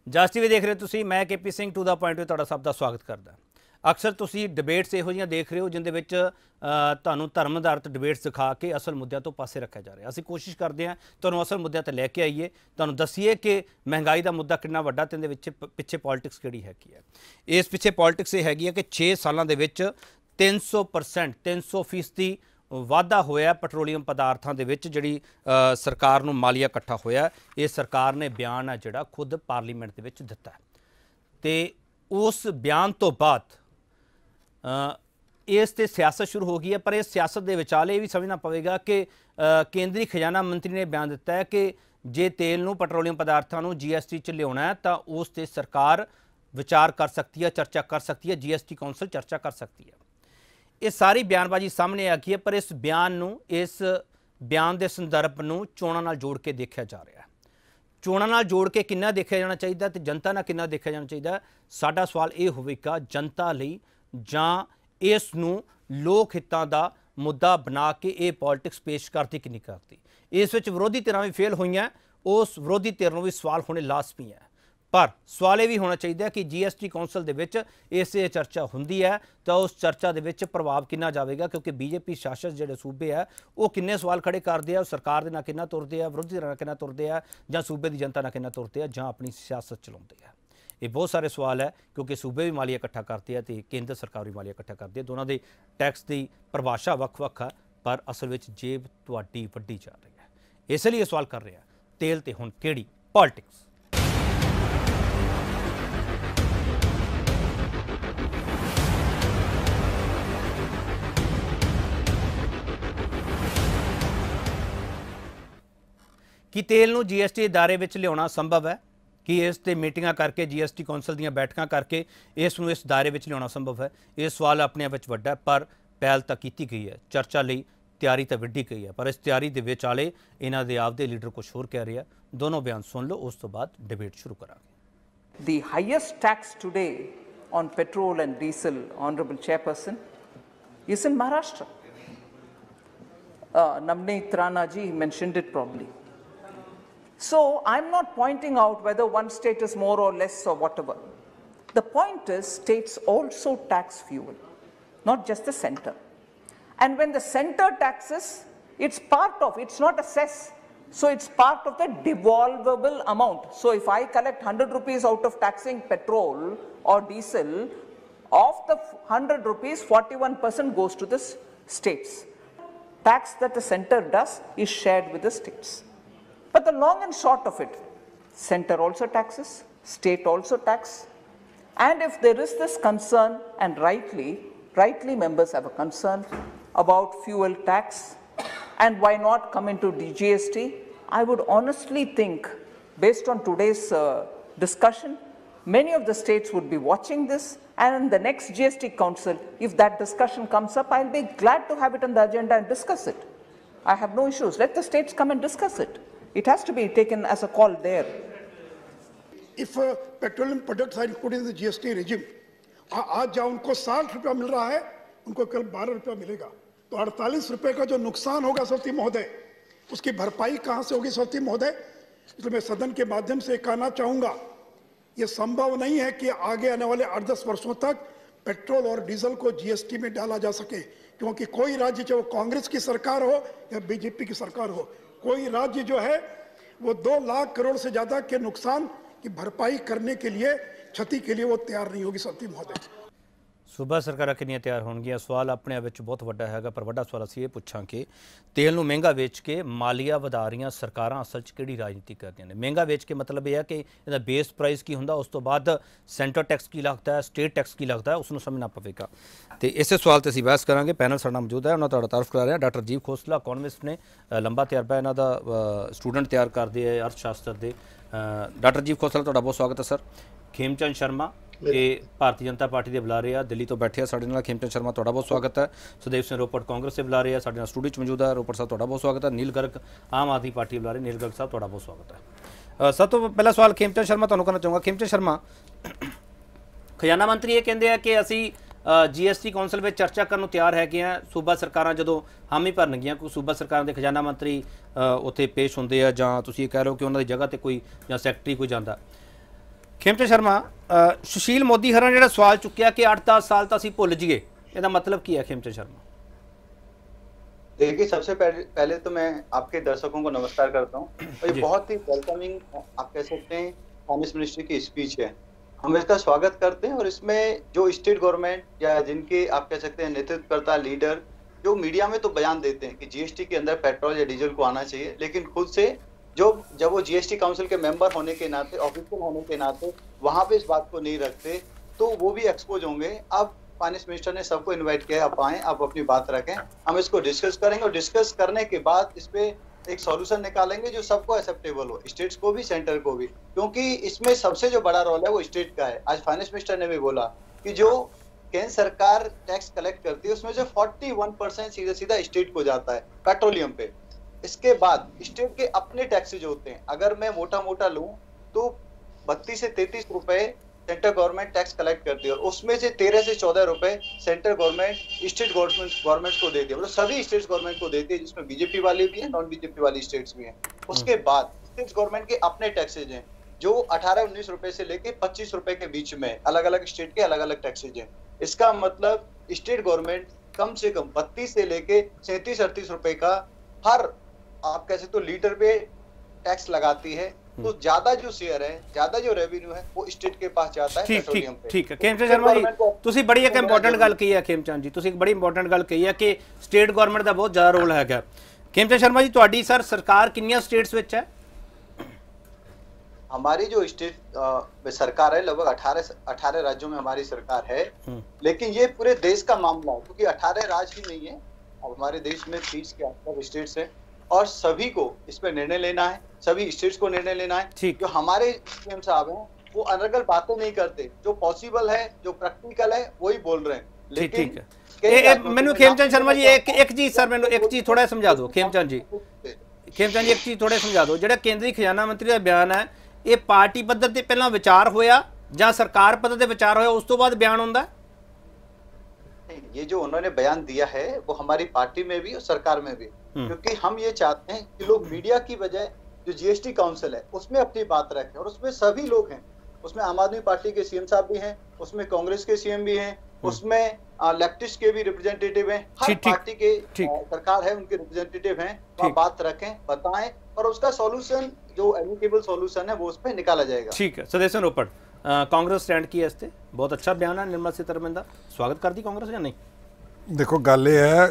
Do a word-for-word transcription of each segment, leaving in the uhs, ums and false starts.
ਜਸ TV ਦੇਖ ਰਹੇ ਤੁਸੀਂ, मैं K P Singh to the point ਤੁਹਾਡਾ ਸਭ ਦਾ ਸਵਾਗਤ ਕਰਦਾ। ਅਕਸਰ ਤੁਸੀਂ ਡਿਬੇਟਸ ਇਹੋ ਜਿਹੀਆਂ ਦੇਖ ਰਹੇ ਹੋ ਜਿੰਦੇ ਵਿੱਚ ਤੁਹਾਨੂੰ ਧਰਮ ਆਧਾਰਿਤ ਡਿਬੇਟਸ ਦਿਖਾ ਕੇ ਅਸਲ ਮੁੱਦਿਆਂ ਤੋਂ ਪਾਸੇ ਰੱਖਿਆ ਜਾ ਰਿਹਾ। ਅਸੀਂ ਕੋਸ਼ਿਸ਼ ਕਰਦੇ ਹਾਂ ਤੁਹਾਨੂੰ ਅਸਲ ਮੁੱਦਿਆਂ ਤੇ ਲੈ ਕੇ ਆਈਏ, ਤੁਹਾਨੂੰ ਦਸੀਏ ਕਿ ਮਹਿੰਗਾਈ ਦਾ ਮੁੱਦਾ ਕਿੰਨਾ ਵੱਡਾ ਤੇ ਇਹਦੇ ਵਿੱਚ ਪਿੱਛੇ ਪੋਲਿਟਿਕਸ ਕਿਹੜੀ ਹੈਗੀ ਹੈ। ਇਸ ਪਿੱਛੇ ਪੋਲਿਟਿਕਸ ਇਹ ਹੈਗੀ ਹੈ ਕਿ ਛੇ ਸਾਲਾਂ ਦੇ ਵਿੱਚ ਤਿੰਨ ਸੌ ਪਰਸੈਂਟ ਤਿੰਨ ਸੌ ਫੀਸਦੀ ਵਾਧਾ ਹੋਇਆ ਪੈਟਰੋਲੀਅਮ ਪਦਾਰਥਾਂ ਦੇ ਵਿੱਚ ਜਿਹੜੀ ਸਰਕਾਰ ਨੂੰ ਮਾਲੀਆ ਇਕੱਠਾ ਹੋਇਆ। ਇਹ ਸਰਕਾਰ ਨੇ ਬਿਆਨ ਹੈ ਜਿਹੜਾ ਖੁਦ ਪਾਰਲੀਮੈਂਟ ਦੇ ਵਿੱਚ ਦਿੱਤਾ ਤੇ ਉਸ ਬਿਆਨ ਤੋਂ ਬਾਅਦ ਇਸ ਤੇ ਸਿਆਸਤ ਸ਼ੁਰੂ ਹੋ ਗਈ ਹੈ। ਪਰ ਇਸ ਸਿਆਸਤ ਦੇ ਵਿਚਾਲੇ ਇਹ ਵੀ ਸਮਝਣਾ ਪਵੇਗਾ ਕਿ ਕੇਂਦਰੀ ਖਜ਼ਾਨਾ ਮੰਤਰੀ ਨੇ ਬਿਆਨ ਦਿੱਤਾ ਹੈ ਕਿ ਜੇ ਤੇਲ ਨੂੰ ਪੈਟਰੋਲੀਅਮ ਪਦਾਰਥਾਂ ਨੂੰ ਜੀ ਐਸ ਟੀ 'ਚ ਲਿਆਉਣਾ ਹੈ ਤਾਂ ਉਸ ਤੇ ਸਰਕਾਰ ਵਿਚਾਰ ਕਰ ਸਕਦੀ ਹੈ, ਚਰਚਾ ਕਰ ਸਕਦੀ ਹੈ, ਜੀ ਐਸ ਟੀ ਕੌਂਸਲ ਚਰਚਾ ਕਰ ਸਕਦੀ ਹੈ। ਇਹ ਸਾਰੀ ਬਿਆਨਬਾਜ਼ੀ ਸਾਹਮਣੇ ਆ ਗਈ ਹੈ, ਪਰ ਇਸ ਬਿਆਨ ਨੂੰ ਇਸ ਬਿਆਨ ਦੇ ਸੰਦਰਭ ਨੂੰ ਚੋਣਾਂ ਨਾਲ ਜੋੜ ਕੇ ਦੇਖਿਆ ਜਾ ਰਿਹਾ ਹੈ। ਚੋਣਾਂ ਨਾਲ ਜੋੜ ਕੇ ਕਿੰਨਾ ਦੇਖਿਆ ਜਾਣਾ ਚਾਹੀਦਾ ਤੇ ਜਨਤਾ ਨਾਲ ਕਿੰਨਾ ਦੇਖਿਆ ਜਾਣਾ ਚਾਹੀਦਾ। ਸਾਡਾ ਸਵਾਲ ਇਹ ਹੋਵੇਗਾ ਜਨਤਾ ਲਈ ਜਾਂ ਇਸ ਨੂੰ ਲੋਕ ਹਿੱਤਾਂ ਦਾ ਮੁੱਦਾ ਬਣਾ ਕੇ ਇਹ ਪੋਲਿਟਿਕਸ ਪੇਸ਼ ਕਰਦੀ ਕਿ ਨਹੀਂ ਕਰਦੀ। ਇਸ ਵਿੱਚ ਵਿਰੋਧੀ ਧਿਰਾਂ ਵੀ ਫੇਲ ਹੋਈਆਂ, ਉਸ ਵਿਰੋਧੀ ਧਿਰ ਨੂੰ ਵੀ ਸਵਾਲ ਹੋਣੇ ਲਾਜ਼ਮੀ ਹੈ। ਪਰ ਸਵਾਲ ਇਹ ਵੀ ਹੋਣਾ ਚਾਹੀਦਾ ਕਿ ਜੀ ਐਸ ਟੀ ਕੌਂਸਲ ਦੇ ਵਿੱਚ ਇਸੇ ਚਰਚਾ ਹੁੰਦੀ ਹੈ ਤਾਂ ਉਸ ਚਰਚਾ ਦੇ ਵਿੱਚ ਪ੍ਰਭਾਵ ਕਿੰਨਾ ਜਾਵੇਗਾ, ਕਿਉਂਕਿ ਬੀਜੇਪੀ ਸ਼ਾਸਤ ਜਿਹੜੇ ਸੂਬੇ ਆ ਉਹ ਕਿੰਨੇ ਸਵਾਲ ਖੜੇ ਕਰਦੇ ਆ, ਸਰਕਾਰ ਦੇ ਨਾਲ ਕਿੰਨਾ ਤੁਰਦੇ ਆ, ਵਿਰੋਧੀ ਧਿਰਾਂ ਨਾਲ ਕਿੰਨਾ ਤੁਰਦੇ ਆ, ਜਾਂ ਸੂਬੇ ਦੀ ਜਨਤਾ ਨਾਲ ਕਿੰਨਾ ਤੁਰਦੇ ਆ, ਜਾਂ ਆਪਣੀ ਸਿਆਸਤ ਚਲਾਉਂਦੇ ਆ। ਇਹ ਬਹੁਤ ਸਾਰੇ ਸਵਾਲ ਹੈ ਕਿਉਂਕਿ ਸੂਬੇ ਵੀ ਮਾਲੀਆ ਇਕੱਠਾ ਕਰਦੇ ਆ ਤੇ ਕੇਂਦਰ ਸਰਕਾਰ ਵੀ ਮਾਲੀਆ ਇਕੱਠਾ ਕਰਦੀ ਹੈ। ਦੋਨਾਂ ਦੇ ਟੈਕਸ ਦੀ ਪਰਿਭਾਸ਼ਾ ਵੱਖ-ਵੱਖ ਹੈ, ਪਰ ਅਸਲ ਵਿੱਚ ਜੇਬ ਤੁਹਾਡੀ ਵੱਡੀ ਜਾ ਰਹੀ ਹੈ। ਇਸ ਲਈ ਇਹ ਸਵਾਲ ਕਰ ਰਿਹਾ ਤੇਲ ਤੇ ਹੁਣ ਕਿਹੜੀ ਪੋਲਿਟਿਕਸ। कि तेल नूं जी एस टी दायरे विच लियाउणा संभव है, कि इस ते मीटिंगां करके जी एस टी कौंसल दीयां बैठकां करके इस नूं इस दायरे विच लियाउणा संभव है। ये सवाल अपने आप विच वड्डा है, पर पहल तां कीती गई है, चर्चा लई तैयारी तां वड्डी गई है, पर इस तैयारी दे विचाले इन्हां दे आपदे लीडर कुछ होर कह रहे हैं। दोनों बयान सुन लो, उस तो बाद डिबेट शुरू करांगे। The highest tax today on petrol and diesel, Honorable Chairperson, is in Maharashtra. Uh, Navneet Rana ji mentioned it probably. So I'm not pointing out whether one state is more or less or whatever. The point is states also tax fuel, not just the center. And when the center taxes, it's part of, it's not a cess. So it's part of the devolvable amount. So if I collect one hundred rupees out of taxing petrol or diesel, of the one hundred rupees, forty-one percent goes to the states. Tax that the center does is shared with the states. But the long and short of it, center also taxes, state also tax. And if there is this concern, and rightly, rightly members have a concern about fuel tax, and why not come into G S T, I would honestly think, based on today's uh, discussion, many of the states would be watching this, and in the next G S T council, if that discussion comes up, I'll be glad to have it on the agenda and discuss it. I have no issues. Let the states come and discuss it. It has to be taken as a call there. If uh, petroleum products are included in the G S T regime, आज जहाँ उनको साठ रुपया मिल रहा है उनको कल बारह रुपया मिलेगा, तो अड़तालीस रुपये का जो नुकसान होगा सौती महोदय, उसकी भरपाई कहाँ से होगी सौती महोदय। इसलिए मैं सदन के माध्यम से कहना चाहूँगा, ये संभव नहीं है कि आगे आने वाले आठ दस वर्षों तक पेट्रोल और डीजल को जी एस टी में डाला जा सके, क्योंकि कोई राज्य, चाहे वो कांग्रेस की सरकार हो या बीजेपी की सरकार हो, कोई राज्य जो है वो दो लाख करोड़ से ज़्यादा के नुकसान की भरपाई करने के लिए, क्षति के लिए वो तैयार नहीं होगी सती महोदय। सूबा सरकारां कितनियां तैयार होणगीਆਂ। सवाल अपने आप ਵਿੱਚ बहुत ਵੱਡਾ ਹੈਗਾ, ਪਰ ਵੱਡਾ ਸਵਾਲ ਅਸੀਂ ਇਹ ਪੁੱਛਾਂਗੇ ਤੇਲ ਨੂੰ ਮਹਿੰਗਾ ਵੇਚ ਕੇ ਮਾਲੀਆ ਵਧਾ ਰਹੀਆਂ ਸਰਕਾਰਾਂ ਅਸਲ 'ਚ ਕਿਹੜੀ ਰਾਜਨੀਤੀ ਕਰਦੀਆਂ ਨੇ। ਮਹਿੰਗਾ ਵੇਚ ਕੇ ਮਤਲਬ ਇਹ ਹੈ ਕਿ ਇਹਦਾ ਬੇਸ ਪ੍ਰਾਈਸ ਕੀ ਹੁੰਦਾ, ਉਸ ਤੋਂ ਬਾਅਦ ਸੈਂਟਰ ਟੈਕਸ ਕੀ ਲੱਗਦਾ ਹੈ, ਸਟੇਟ ਟੈਕਸ ਕੀ ਲੱਗਦਾ ਹੈ, ਉਸ ਨੂੰ ਸਮਝਣਾ ਪਵੇਗਾ। ਤੇ ਇਸੇ ਸਵਾਲ 'ਤੇ ਅਸੀਂ ਬਹਿਸ ਕਰਾਂਗੇ। ਪੈਨਲ ਸਾਡਾ ਮੌਜੂਦ ਹੈ, ਉਹਨਾਂ ਦਾ ਤਾਰਫ ਕਰਾ ਰਹੇ ਹਾਂ। ਡਾਕਟਰ ਰਾਜੀਵ ਖੋਸਲਾ ਇਕੋਨੋਮਿਸਟ ਨੇ, ਲੰਬਾ ਤਜਰਬਾ ਇਹਨਾਂ ਦਾ, ਸਟੂਡੈਂਟ ਤਿਆਰ ਕਰਦੇ ਹੈ ਅਰਥ ਸ਼ਾਸਤਰ ਦੇ। ਡਾਕਟਰ ਰਾਜੀਵ ਖੋਸਲਾ ਤੁਹਾਡਾ ਬਹੁਤ ਸਵਾਗਤ ਹੈ ਸਰ। ਖੇਮਚੰਦ ਸ਼ਰਮਾ ਇਹ ਭਾਰਤੀ ਜਨਤਾ ਪਾਰਟੀ ਦੇ ਬੁਲਾਰੇ ਆ, ਦਿੱਲੀ ਤੋਂ ਬੈਠੇ ਆ ਸਾਡੇ ਨਾਲ। ਖੇਮਚੰਦ ਸ਼ਰਮਾ ਤੁਹਾਡਾ ਬਹੁਤ ਸਵਾਗਤ ਹੈ। ਸੁਦੇਵ ਸਿੰਘ ਰੋਪੜ ਕਾਂਗਰਸ ਦੇ ਬੁਲਾਰੇ ਆ, ਸਾਡੇ ਨਾਲ ਸਟੂਡੀਓ 'ਚ ਮੌਜੂਦ ਹੈ। ਰੋਪੜ ਸਾਹਿਬ ਤੁਹਾਡਾ ਬਹੁਤ ਸਵਾਗਤ ਹੈ। ਨੀਲ ਗਰਗ ਆਮ ਆਦਮੀ ਪਾਰਟੀ ਦੇ ਬੁਲਾਰੇ, ਨੀਲ ਗਰਗ ਸਾਹਿਬ ਤੁਹਾਡਾ ਬਹੁਤ ਸਵਾਗਤ ਹੈ। ਸਭ ਤੋਂ ਪਹਿਲਾ ਸਵਾਲ ਖੇਮਚੰਦ ਸ਼ਰਮਾ ਤੁਹਾਨੂੰ ਕਰਨਾ ਚਾਹੂੰਗਾ। ਖੇਮਚੰਦ ਸ਼ਰਮਾ, ਖਜ਼ਾਨਾ ਮੰਤਰੀ ਇਹ ਕਹਿੰਦੇ ਆ ਕਿ ਅਸੀਂ ਜੀ ਐਸ ਟੀ ਕੌਂਸਲ ਵਿੱਚ ਚਰਚਾ ਕਰਨ ਨੂੰ ਤਿਆਰ ਹੈਗੇ ਆ। ਸੂਬਾ ਸਰਕਾਰਾਂ ਜਦੋਂ ਹਾਮੀ ਭਰਨਗੀਆਂ, ਕੋਈ ਸੂਬਾ ਸਰਕਾਰਾਂ ਦੇ ਖਜ਼ਾਨਾ ਮੰਤਰੀ ਉੱਥੇ ਪੇਸ਼ ਹੁੰਦੇ ਆ, ਜਾਂ ਤੁਸੀਂ ਇਹ ਕਹਿ ਰਹੇ ਹੋ ਕਿ ਉਹਨਾਂ ਦੀ ਜਗ੍ਹਾ 'ਤੇ ਕੋਈ ਜਾਂ ਸੈਕਟਰੀ ਕੋਈ ਜਾਂਦਾ, ਖੇਮਚੰਦ ਸ਼ਰਮਾ, ਸੁਸ਼ੀਲ ਮੋਦੀ ਹਰਾਂ ਜਿਹੜਾ ਸਵਾਲ ਚੁੱਕਿਆ ਕਿ ਅੱਠ दस साल तो ਅਸੀਂ ਭੁੱਲ ਜਾਈਏ, ਇਹਦਾ मतलब ਕੀ है ਖੇਮਚੰਦ शर्मा? देखिए, सबसे पहले पहले तो मैं आपके दर्शकों को नमस्कार करता हूँ। और ये बहुत ही वेलकमिंग आप कह सकते हैं फाइनेंस मिनिस्ट्री की स्पीच है, हम इसका स्वागत करते हैं। और इसमें जो स्टेट गवर्नमेंट या जिनके आप कह सकते हैं नेतृत्वकर्ता लीडर जो मीडिया में तो बयान देते हैं कि जीएसटी के अंदर पेट्रोल या डीजल को आना चाहिए, लेकिन खुद से जो जब वो जीएसटी काउंसिल के मेंबर होने के नाते, ऑफिशियल होने के नाते वहां पे इस बात को नहीं रखते, तो वो भी एक्सपोज होंगे। अब फाइनेंस मिनिस्टर ने सबको इनवाइट किया, आप आए, आप अपनी बात रखें, हम इसको डिस्कस करेंगे और डिस्कस करने के बाद इस पे एक सॉल्यूशन निकालेंगे जो सबको एक्सेप्टेबल हो, स्टेट्स को भी, सेंटर को भी, क्योंकि इसमें सबसे जो बड़ा रोल है वो स्टेट का है। आज फाइनेंस मिनिस्टर ने भी बोला कि जो केंद्र सरकार टैक्स कलेक्ट करती है उसमें से इकतालीस परसेंट सीधा सीधा स्टेट को जाता है पेट्रोलियम पे। इसके बाद स्टेट के अपने टैक्सेज होते हैं, अगर मैं मोटा मोटा लूं तो बत्तीस से तैतीस रुपए सेंट्रल गवर्नमेंट टैक्स कलेक्ट करती है और उसमें से तेरह से चौदह रुपए central government state government government को देती है, मतलब सभी स्टेट गवर्नमेंट को देती है, जिसमें बीजेपी वाली भी है, नॉन बीजेपी वाली स्टेट्स भी हैं। उसके बाद स्टेट गवर्नमेंट के अपने टैक्सेज हैं जो अठारह उन्नीस रुपए से लेके पच्चीस रुपए के बीच में, अलग अलग स्टेट के अलग अलग टैक्सेज हैं। इसका मतलब स्टेट गवर्नमेंट कम से कम बत्तीस से लेके सैंतीस अड़तीस रुपए का हर आप कैसे तो लीटर पे टैक्स लगाती है। तो ज्यादा जो शेयर है, ज्यादा जो रेवेन्यू है वो स्टेट के पास जाता है पेट्रोलियम पे। ठीक है खेमचंद शर्मा जी, ਤੁਸੀਂ ਬੜੀ ਇੱਕ ਇੰਪੋਰਟੈਂਟ ਗੱਲ ਕਹੀ ਹੈ खेमचंद जी, ਤੁਸੀਂ ਇੱਕ ਬੜੀ ਇੰਪੋਰਟੈਂਟ ਗੱਲ ਕਹੀ ਹੈ ਕਿ ਸਟੇਟ ਗਵਰਨਮੈਂਟ ਦਾ ਬਹੁਤ ਜ਼ਿਆਦਾ ਰੋਲ ਹੈਗਾ। खेमचंद शर्मा जी, ਤੁਹਾਡੀ ਸਰ ਸਰਕਾਰ ਕਿੰਨੀਆਂ ਸਟੇਟਸ ਵਿੱਚ ਹੈ? हमारी जो स्टेट सरकार है लगभग अठारह अठारह राज्यों में हमारी सरकार है, लेकिन ये पूरे देश का मामला है क्योंकि अठारह राज्य ही नहीं है, अब हमारे देश में तीस के आसपास स्टेट्स है और सभी को इस पर निर्णय लेना है, सभी स्टेट्स को निर्णय लेना है। जो हमारे सीएम साहब हैं वो अनर्गल बातें नहीं करते, जो पॉसिबल है, जो प्रैक्टिकल है वही बोल रहे हैं। लेकिन मैंने खेमचंद शर्मा जी एक एक चीज सर मैंने एक चीज थोड़ा समझा दो खेमचंद जी खेमचंद जी एक चीज थोड़ा समझा दो, जो केंद्रीय खजाना मंत्री का बयान है ये पार्टी पद्धर ते पहला विचार होया या सरकार पद्धर ते विचार होया उस तो बाद बयान होंदा? ये जो उन्होंने बयान दिया है वो हमारी पार्टी में भी और सरकार में भी, क्योंकि हम ये चाहते हैं कि लोग मीडिया की बजाय जो जीएसटी काउंसिल है उसमें अपनी बात रखें और उसमें सभी लोग हैं, उसमें आम आदमी पार्टी के सीएम साहब भी हैं, उसमें कांग्रेस के सीएम भी हैं, उसमें लेफ्टिस्ट के भी रिप्रेजेंटेटिव हैं, हर पार्टी के सरकार है उनके रिप्रेजेंटेटिव हैं, वहाँ बात रखें, बताएं और उसका सॉल्यूशन जो एमिकेबल सॉल्यूशन है वो उस पर निकाला जाएगा। ठीक है सदेशन रोपड़, कांग्रेस स्टैंड की है बहुत अच्छा बयान है निर्मला सीतारमण का, स्वागत करती कांग्रेस या नहीं? देखो गल ये है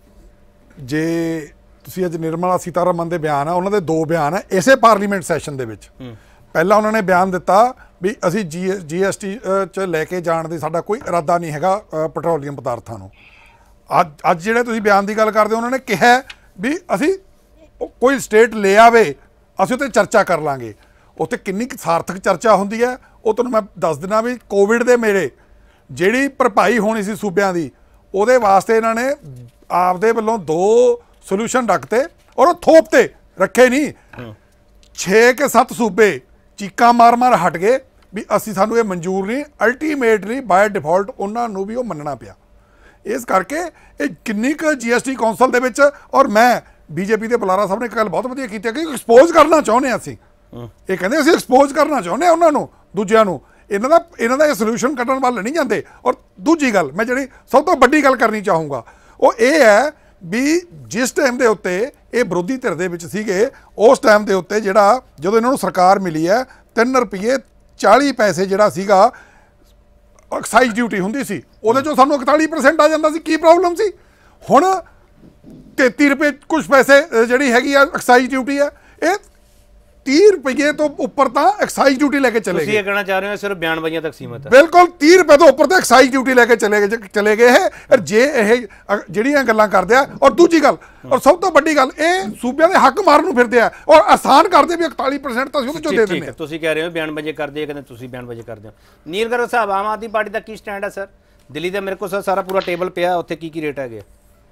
जे तुसीं अज निर्मला सीतारमण के बयान है उन्होंने दो बयान है इसे पार्लीमेंट सैशन दे विच। पहला उन्होंने बयान दिता भी असी जी जी एस टी च लैके जाण दी साडा कोई इरादा नहीं हैगा पेट्रोलियम पदार्थां नूं। अज अज जिहड़े तुसीं बयान की गल करदे उन्होंने कहा भी असी कोई स्टेट ले आवे असीं उत्ते चर्चा कर लांगे, उत्ते किन्नी सार्थक चर्चा हुंदी है वो तुहानूं मैं दस दिना भी कोविड दे मेरे जिहड़ी भरपाई होनी सी सूबियां दी ਉਹਦੇ वास्ते इन्हों ने आपदे वल्लों दो सोल्यूशन रखते और थोपते रखे नहीं। छे के सत्त सूबे चीका मार मार हट गए भी असी सानू ये मंजूर नहीं, अल्टीमेटली बाय डिफॉल्ट उन्होंने भी वो मनना पिया। इस करके ये किन्नी क जी एस टी कौंसल दे विच और मैं बीजेपी के बुलारा साहब ने एक गल बहुत वधिया कीती कि एक्सपोज करना चाहुंदे असीं, ये कहंदे असीं एक्सपोज करना चाहुंदे उन्होंने दूजिਆਂ ਨੂੰ, इन्हों का इन्हों का सोल्यूशन कट्टण वाल नहीं जाते। और दूजी गल मैं जी सब तो वड्डी गल करनी चाहूँगा वो ये है भी जिस टाइम के उत्ते ये विरोधी धिर दे विच सीगे उस टाइम के उत्ते जिहड़ा जदों इन्हों सरकार मिली है तीन रुपये चाली पैसे जिहड़ा सीगा एक्साइज ड्यूटी हुंदी सी उहदे चों सानूं इकताली परसेंट आ जांदा सी। की प्रॉब्लम सी? हुण तेती रुपये कुछ पैसे जिहड़ी हैगी आ एक्साइज ड्यूटी है ये तीह रुपये तो उपर तो एक्साइज ड्यूटी लेके चले गए। कहना चाह रहे हो सिर्फ बयानबाजियां तक सीमित है? बिल्कुल तीह रुपये तो उपर तो एक्साइज ड्यूटी लेके चले गए चले गए है जे यह जिहड़ियां गल्लां करदे आ। और दूजी गल और सब तो वड्डी गल ये सूबियां दे हक मारन नूं फिरदे आ और आसान करदे भी इकताली परसेंट तो उहदे चों दे दिंदे। तुसीं कह रहे हो बयानबाजी करदे कहंदे तुसीं बयानबाजी करदे हो। नील गर्ग साहब आम आदमी पार्टी का की स्टैंड है सर? दिल्ली का मेरे को सर सारा पूरा टेबल पिया उत्थे की की रेट है?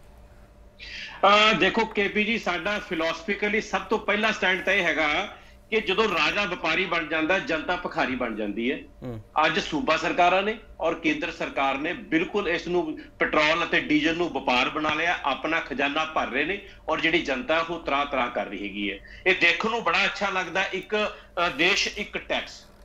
देखो केपी जी साडा फिलोसफिकली सब तो पहला स्टैंड तो यह हैगा कि जो राजा व्यापारी बन जाता जनता भिखारी बन जाती है। अज सूबा सरकारां ने और केंद्र सरकार ने बिल्कुल इस नूं पेट्रोल और डीजल नूं व्यापार बना लिया, अपना खजाना भर रहे हैं और जिहड़ी जनता वो तराह तराह कर रही हैगी है। ये देखने नूं बड़ा अच्छा लगता, एक देश एक टैक्स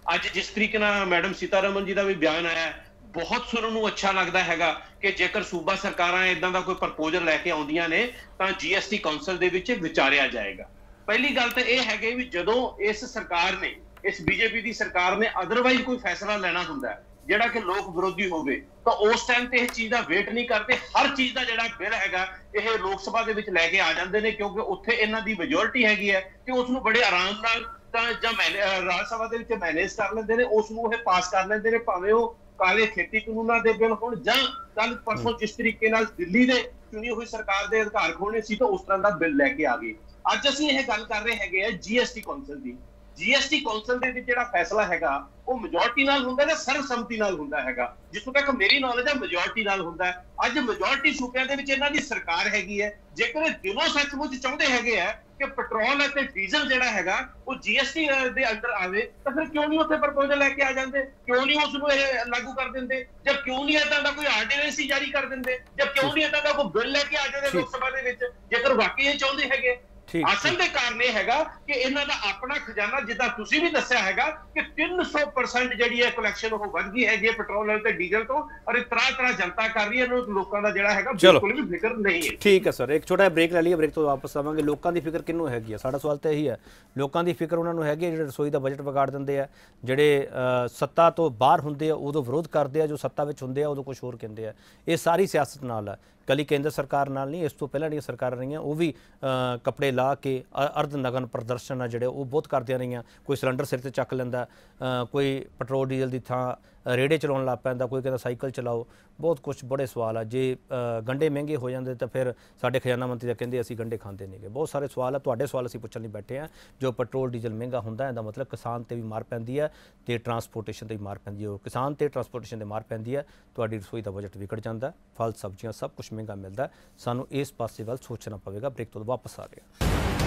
ਅੱਜ ਜਿਸ ਤਰੀਕੇ ਨਾਲ ਮੈਡਮ ਸੀਤਾਰਮਨ ਜੀ ਦਾ ਵੀ ਬਿਆਨ ਆਇਆ ਬਹੁਤ ਸੁਣਨ ਨੂੰ ਅੱਛਾ ਲੱਗਦਾ ਹੈਗਾ ਕਿ ਜੇਕਰ ਸੂਬਾ ਸਰਕਾਰਾਂ ਇਦਾਂ ਦਾ ਕੋਈ ਪ੍ਰਪੋਜ਼ਲ ਲੈ ਕੇ ਆਉਂਦੀਆਂ ਨੇ ਤਾਂ ਜੀਐਸਟੀ ਕਾਉਂਸਲ ਦੇ ਵਿੱਚ ਵਿਚਾਰਿਆ ਜਾਏਗਾ। ਪਹਿਲੀ ਗੱਲ ਤਾਂ ਇਹ ਹੈਗੇ ਵੀ ਜਦੋਂ ਇਸ ਸਰਕਾਰ ਨੇ ਇਸ ਬੀਜੇਪੀ ਦੀ ਸਰਕਾਰ ਨੇ ਅਦਰਵਾਈਜ਼ ਕੋਈ ਫੈਸਲਾ ਲੈਣਾ ਹੁੰਦਾ ਜਿਹੜਾ ਕਿ ਲੋਕ ਵਿਰੋਧੀ ਹੋਵੇ ਤਾਂ ਉਸ ਟਾਈਮ ਤੇ ਇਹ ਚੀਜ਼ ਦਾ ਵੇਟ ਨਹੀਂ ਕਰਦੇ, ਹਰ ਚੀਜ਼ ਦਾ ਜਿਹੜਾ ਬਿੱਲ ਹੈਗਾ ਇਹ ਲੋਕ ਸਭਾ ਦੇ ਵਿੱਚ ਲੈ ਕੇ ਆ ਜਾਂਦੇ ਨੇ ਕਿਉਂਕਿ ਉੱਥੇ ਇਹਨਾਂ ਦੀ ਮੈਜੋਰਿਟੀ ਹੈਗੀ ਹੈ ਕਿ ਉਸ ਨੂੰ ਬੜੇ ਆਰਾਮ ਨਾਲ ਤਾਂ ਜਾਂ ਰਾਜ ਸਭਾ ਦੇ ਵਿੱਚ ਮੈਨੇਜ ਕਰ ਲੈਂਦੇ ਨੇ, ਉਸ ਨੂੰ ਇਹ ਪਾਸ ਕਰ ਲੈਂਦੇ ਨੇ, ਭਾਵੇਂ ਉਹ ਕਾਲੇ ਖੇਤੀ ਕਾਨੂੰਨਾਂ ਦੇ ਬਿੱਲ ਹੋਣ ਜਾਂ ਕੱਲ ਪਰਸੋਂ ਜਿਸ ਤਰੀਕੇ ਨਾਲ ਦਿੱਲੀ ਦੇ ਚੁਣੀ ਹੋਈ ਸਰਕਾਰ ਦੇ ਅਧਿਕਾਰ ਖੋਣੇ ਸੀ ਤਾਂ ਉਸ ਤਰ੍ਹਾਂ ਦਾ ਬਿੱਲ ਲੈ ਕੇ ਆ ਗਏ। ਅੱਜ ਅਸੀਂ ਇਹ ਗੱਲ ਕਰ ਰਹੇ ਹੈਗੇ ਆ ਜੀਐਸਟੀ ਕਾਉਂਸਲ ਦੀ। ਜੀਐਸਟੀ ਕਾਉਂਸਲ ਦੇ ਵਿੱਚ ਜਿਹੜਾ ਫੈਸਲਾ ਹੈਗਾ ਉਹ ਮੈਜੋਰਟੀ ਨਾਲ ਹੁੰਦਾ ਜਾਂ ਸਰਬਸੰਮਤੀ ਨਾਲ ਹੁੰਦਾ ਹੈਗਾ, ਜਿੱਥੋਂ ਤੱਕ ਮੇਰੀ ਨੌਲੇਜ ਹੈ ਮੈਜੋਰਟੀ ਨਾਲ ਹੁੰਦਾ ਹੈ। ਅੱਜ ਮੈਜੋਰਟੀ ਸੂਬਿਆਂ ਦੇ ਵਿੱਚ ਇਹਨਾਂ ਦੀ ਸਰਕਾਰ ਹੈਗੀ ਹੈ, ਜੇਕਰ ਇਹ ਦਿਲੋਂ ਸੱਚਮੁੱਚ ਚਾਹੁੰਦੇ ਹੈਗੇ ਆ ਕਿ ਪੈਟਰੋਲ ਅਤੇ ਡੀਜ਼ਲ ਜਿਹੜਾ ਹੈਗਾ ਉਹ ਜੀਐਸਟੀ ਦੇ ਅੰਦਰ ਆਵੇ ਤਾਂ ਫਿਰ ਕਿਉਂ ਨਹੀਂ ਉੱਥੇ ਪ੍ਰਪੋਜ਼ਲ ਲੈ ਕੇ ਆ ਜਾਂਦੇ, ਕਿਉਂ ਨਹੀਂ ਉਸ ਨੂੰ ਇਹ ਲਾਗੂ ਕਰ ਦਿੰਦੇ, ਜਾਂ ਕਿਉਂ ਨਹੀਂ ਏਦਾਂ ਦਾ ਕੋਈ ਆਰਡੀਨੈਂਸ ਹੀ ਜਾਰੀ ਕਰ ਦਿੰਦੇ, ਜਾਂ ਕਿਉਂ ਨਹੀਂ ਏਦਾਂ ਦਾ ਕੋਈ ਬਿੱਲ ਲੈ ਕੇ ਆ ਜਾਂਦੇ ਲੋਕ ਸਭਾ ਦੇ ਵਿੱਚ ਜੇਕਰ ਵਾਕਈ ਇਹ ਚਾਹੁੰਦੇ ਹੈਗੇ। ਅਸਲ ਦੇ ਕਾਰਨ ਇਹ ਹੈਗਾ ਕਿ ਇਹਨਾਂ ਦਾ ਆਪਣਾ ਖਜ਼ਾਨਾ ਜਿੱਦਾਂ ਤੁਸੀਂ ਵੀ ਦੱਸਿਆ ਹੈਗਾ ਕਿ ਤਿੰਨ ਸੌ ਪਰਸੈਂਟ ਜਿਹੜੀ ਹੈ ਕਲੈਕਸ਼ਨ ਉਹ ਵੱਧ ਗਈ ਹੈਗੀ ਪੈਟਰੋਲ ਤੇ ਡੀਜ਼ਲ ਤੋਂ, ਔਰ ਇਹ ਤਰ੍ਹਾਂ ਤਰ੍ਹਾਂ ਜਨਤਾ ਕਰ ਰਹੀ ਹੈ, ਲੋਕਾਂ ਦਾ ਜਿਹੜਾ ਹੈਗਾ ਬਿਲਕੁਲ ਵੀ ਫਿਕਰ ਨਹੀਂ ਹੈ। ਠੀਕ ਹੈ ਸਰ, ਇੱਕ ਛੋਟਾ ਬ੍ਰੇਕ ਲੈ ਲਈਏ, ਬ੍ਰੇਕ ਤੋਂ ਵਾਪਸ ਆਵਾਂਗੇ। ਲੋਕਾਂ ਦੀ ਫਿਕਰ ਕਿਹਨੂੰ ਹੈਗੀ ਹੈ? ਸਾਡਾ ਸਵਾਲ ਤਾਂ ਇਹੀ ਹੈ, ਲੋਕਾਂ ਦੀ ਫਿਕਰ ਉਹਨਾਂ ਨੂੰ ਹੈਗੀ ਹੈ ਜਿਹੜੇ ਰਸੋਈ ਦਾ ਬਜਟ ਵਿਗਾੜ ਦਿੰਦੇ ਆ, ਜਿਹੜੇ ਸੱਤਾ ਤੋਂ ਬਾਹਰ ਹੁੰਦੇ ਆ ਉਦੋਂ ਵਿਰੋਧ ਕਰਦੇ ਆ, ਜੋ ਸੱਤਾ ਵਿੱਚ ਹੁੰਦੇ ਆ ਉਦੋਂ ਕੁਝ ਹੋਰ ਕਹਿੰਦੇ ਆ। ਇਹ ਸਾਰੀ ਸਿਆਸਤ ਨਾਲ ਹੈ, ਕੱਲੀ ਕੇਂਦਰ ਸਰਕਾਰ ਨਾਲ ਨਹੀਂ, ਇਸ ਤੋਂ ਪਹਿਲਾਂ ਜਿਹੜੀਆਂ ਸਰਕਾਰਾਂ ਰਹੀਆਂ ਉਹ ਵੀ ਕੱਪੜੇ ਲਾ ਕੇ ਅਰਧ ਨਗਨ ਪ੍ਰਦਰਸ਼ਨ ਆ ਜਿਹੜੇ ਉਹ ਬਹੁਤ ਕਰਦੀਆਂ ਰਹੀਆਂ। ਕੋਈ ਸਿਲੰਡਰ ਸਿਰ ਤੇ ਚੱਕ ਲੈਂਦਾ, ਕੋਈ ਪੈਟਰੋਲ ਡੀਜ਼ਲ ਦੀ ਥਾਂ ਰੇੜੇ ਚਲਾਉਣ ਲੱਗ ਪੈਂਦਾ, ਕੋਈ ਕਹਿੰਦਾ ਸਾਈਕਲ ਚਲਾਓ, ਬਹੁਤ ਕੁਛ ਬੜੇ ਸਵਾਲ ਆ। ਜੇ ਗੰਢੇ ਮਹਿੰਗੇ ਹੋ ਜਾਂਦੇ ਤਾਂ ਫਿਰ ਸਾਡੇ ਖਜ਼ਾਨਾ ਮੰਤਰੀ ਤਾਂ ਕਹਿੰਦੇ ਅਸੀਂ ਗੰਢੇ ਖਾਂਦੇ ਨਹੀਂਗੇ। ਬਹੁਤ ਸਾਰੇ ਸਵਾਲ ਆ, ਤੁਹਾਡੇ ਸਵਾਲ ਅਸੀਂ ਪੁੱਛਣ ਲਈ ਬੈਠੇ ਹਾਂ। ਜੋ ਪੈਟਰੋਲ ਡੀਜ਼ਲ ਮਹਿੰਗਾ ਹੁੰਦਾ ਇਹਦਾ ਮਤਲਬ ਕਿਸਾਨ 'ਤੇ ਵੀ ਮਾਰ ਪੈਂਦੀ ਹੈ ਅਤੇ ਟਰਾਂਸਪੋਰਟੇਸ਼ਨ 'ਤੇ ਵੀ ਮਾਰ ਪੈਂਦੀ ਹੈ। ਉਹ ਕਿਸਾਨ 'ਤੇ ਟਰਾਂਸਪੋਰਟੇਸ਼ਨ 'ਤੇ ਮਾਰ ਪੈਂਦੀ ਹੈ, ਤੁਹਾਡੀ ਰਸੋਈ ਦਾ ਬਜਟ ਵਿਗੜ ਜਾਂਦਾ, ਫਲ ਸਬਜ਼ੀਆਂ ਸਭ ਕੁਛ ਮਹਿੰਗਾ ਮਿਲਦਾ। ਸਾਨੂੰ ਇਸ ਪਾਸੇ ਵੱਲ ਸੋਚਣਾ ਪਵੇਗਾ। ਬ੍ਰੇਕ ਤੋਂ ਵਾਪਸ ਆ ਰਹੇ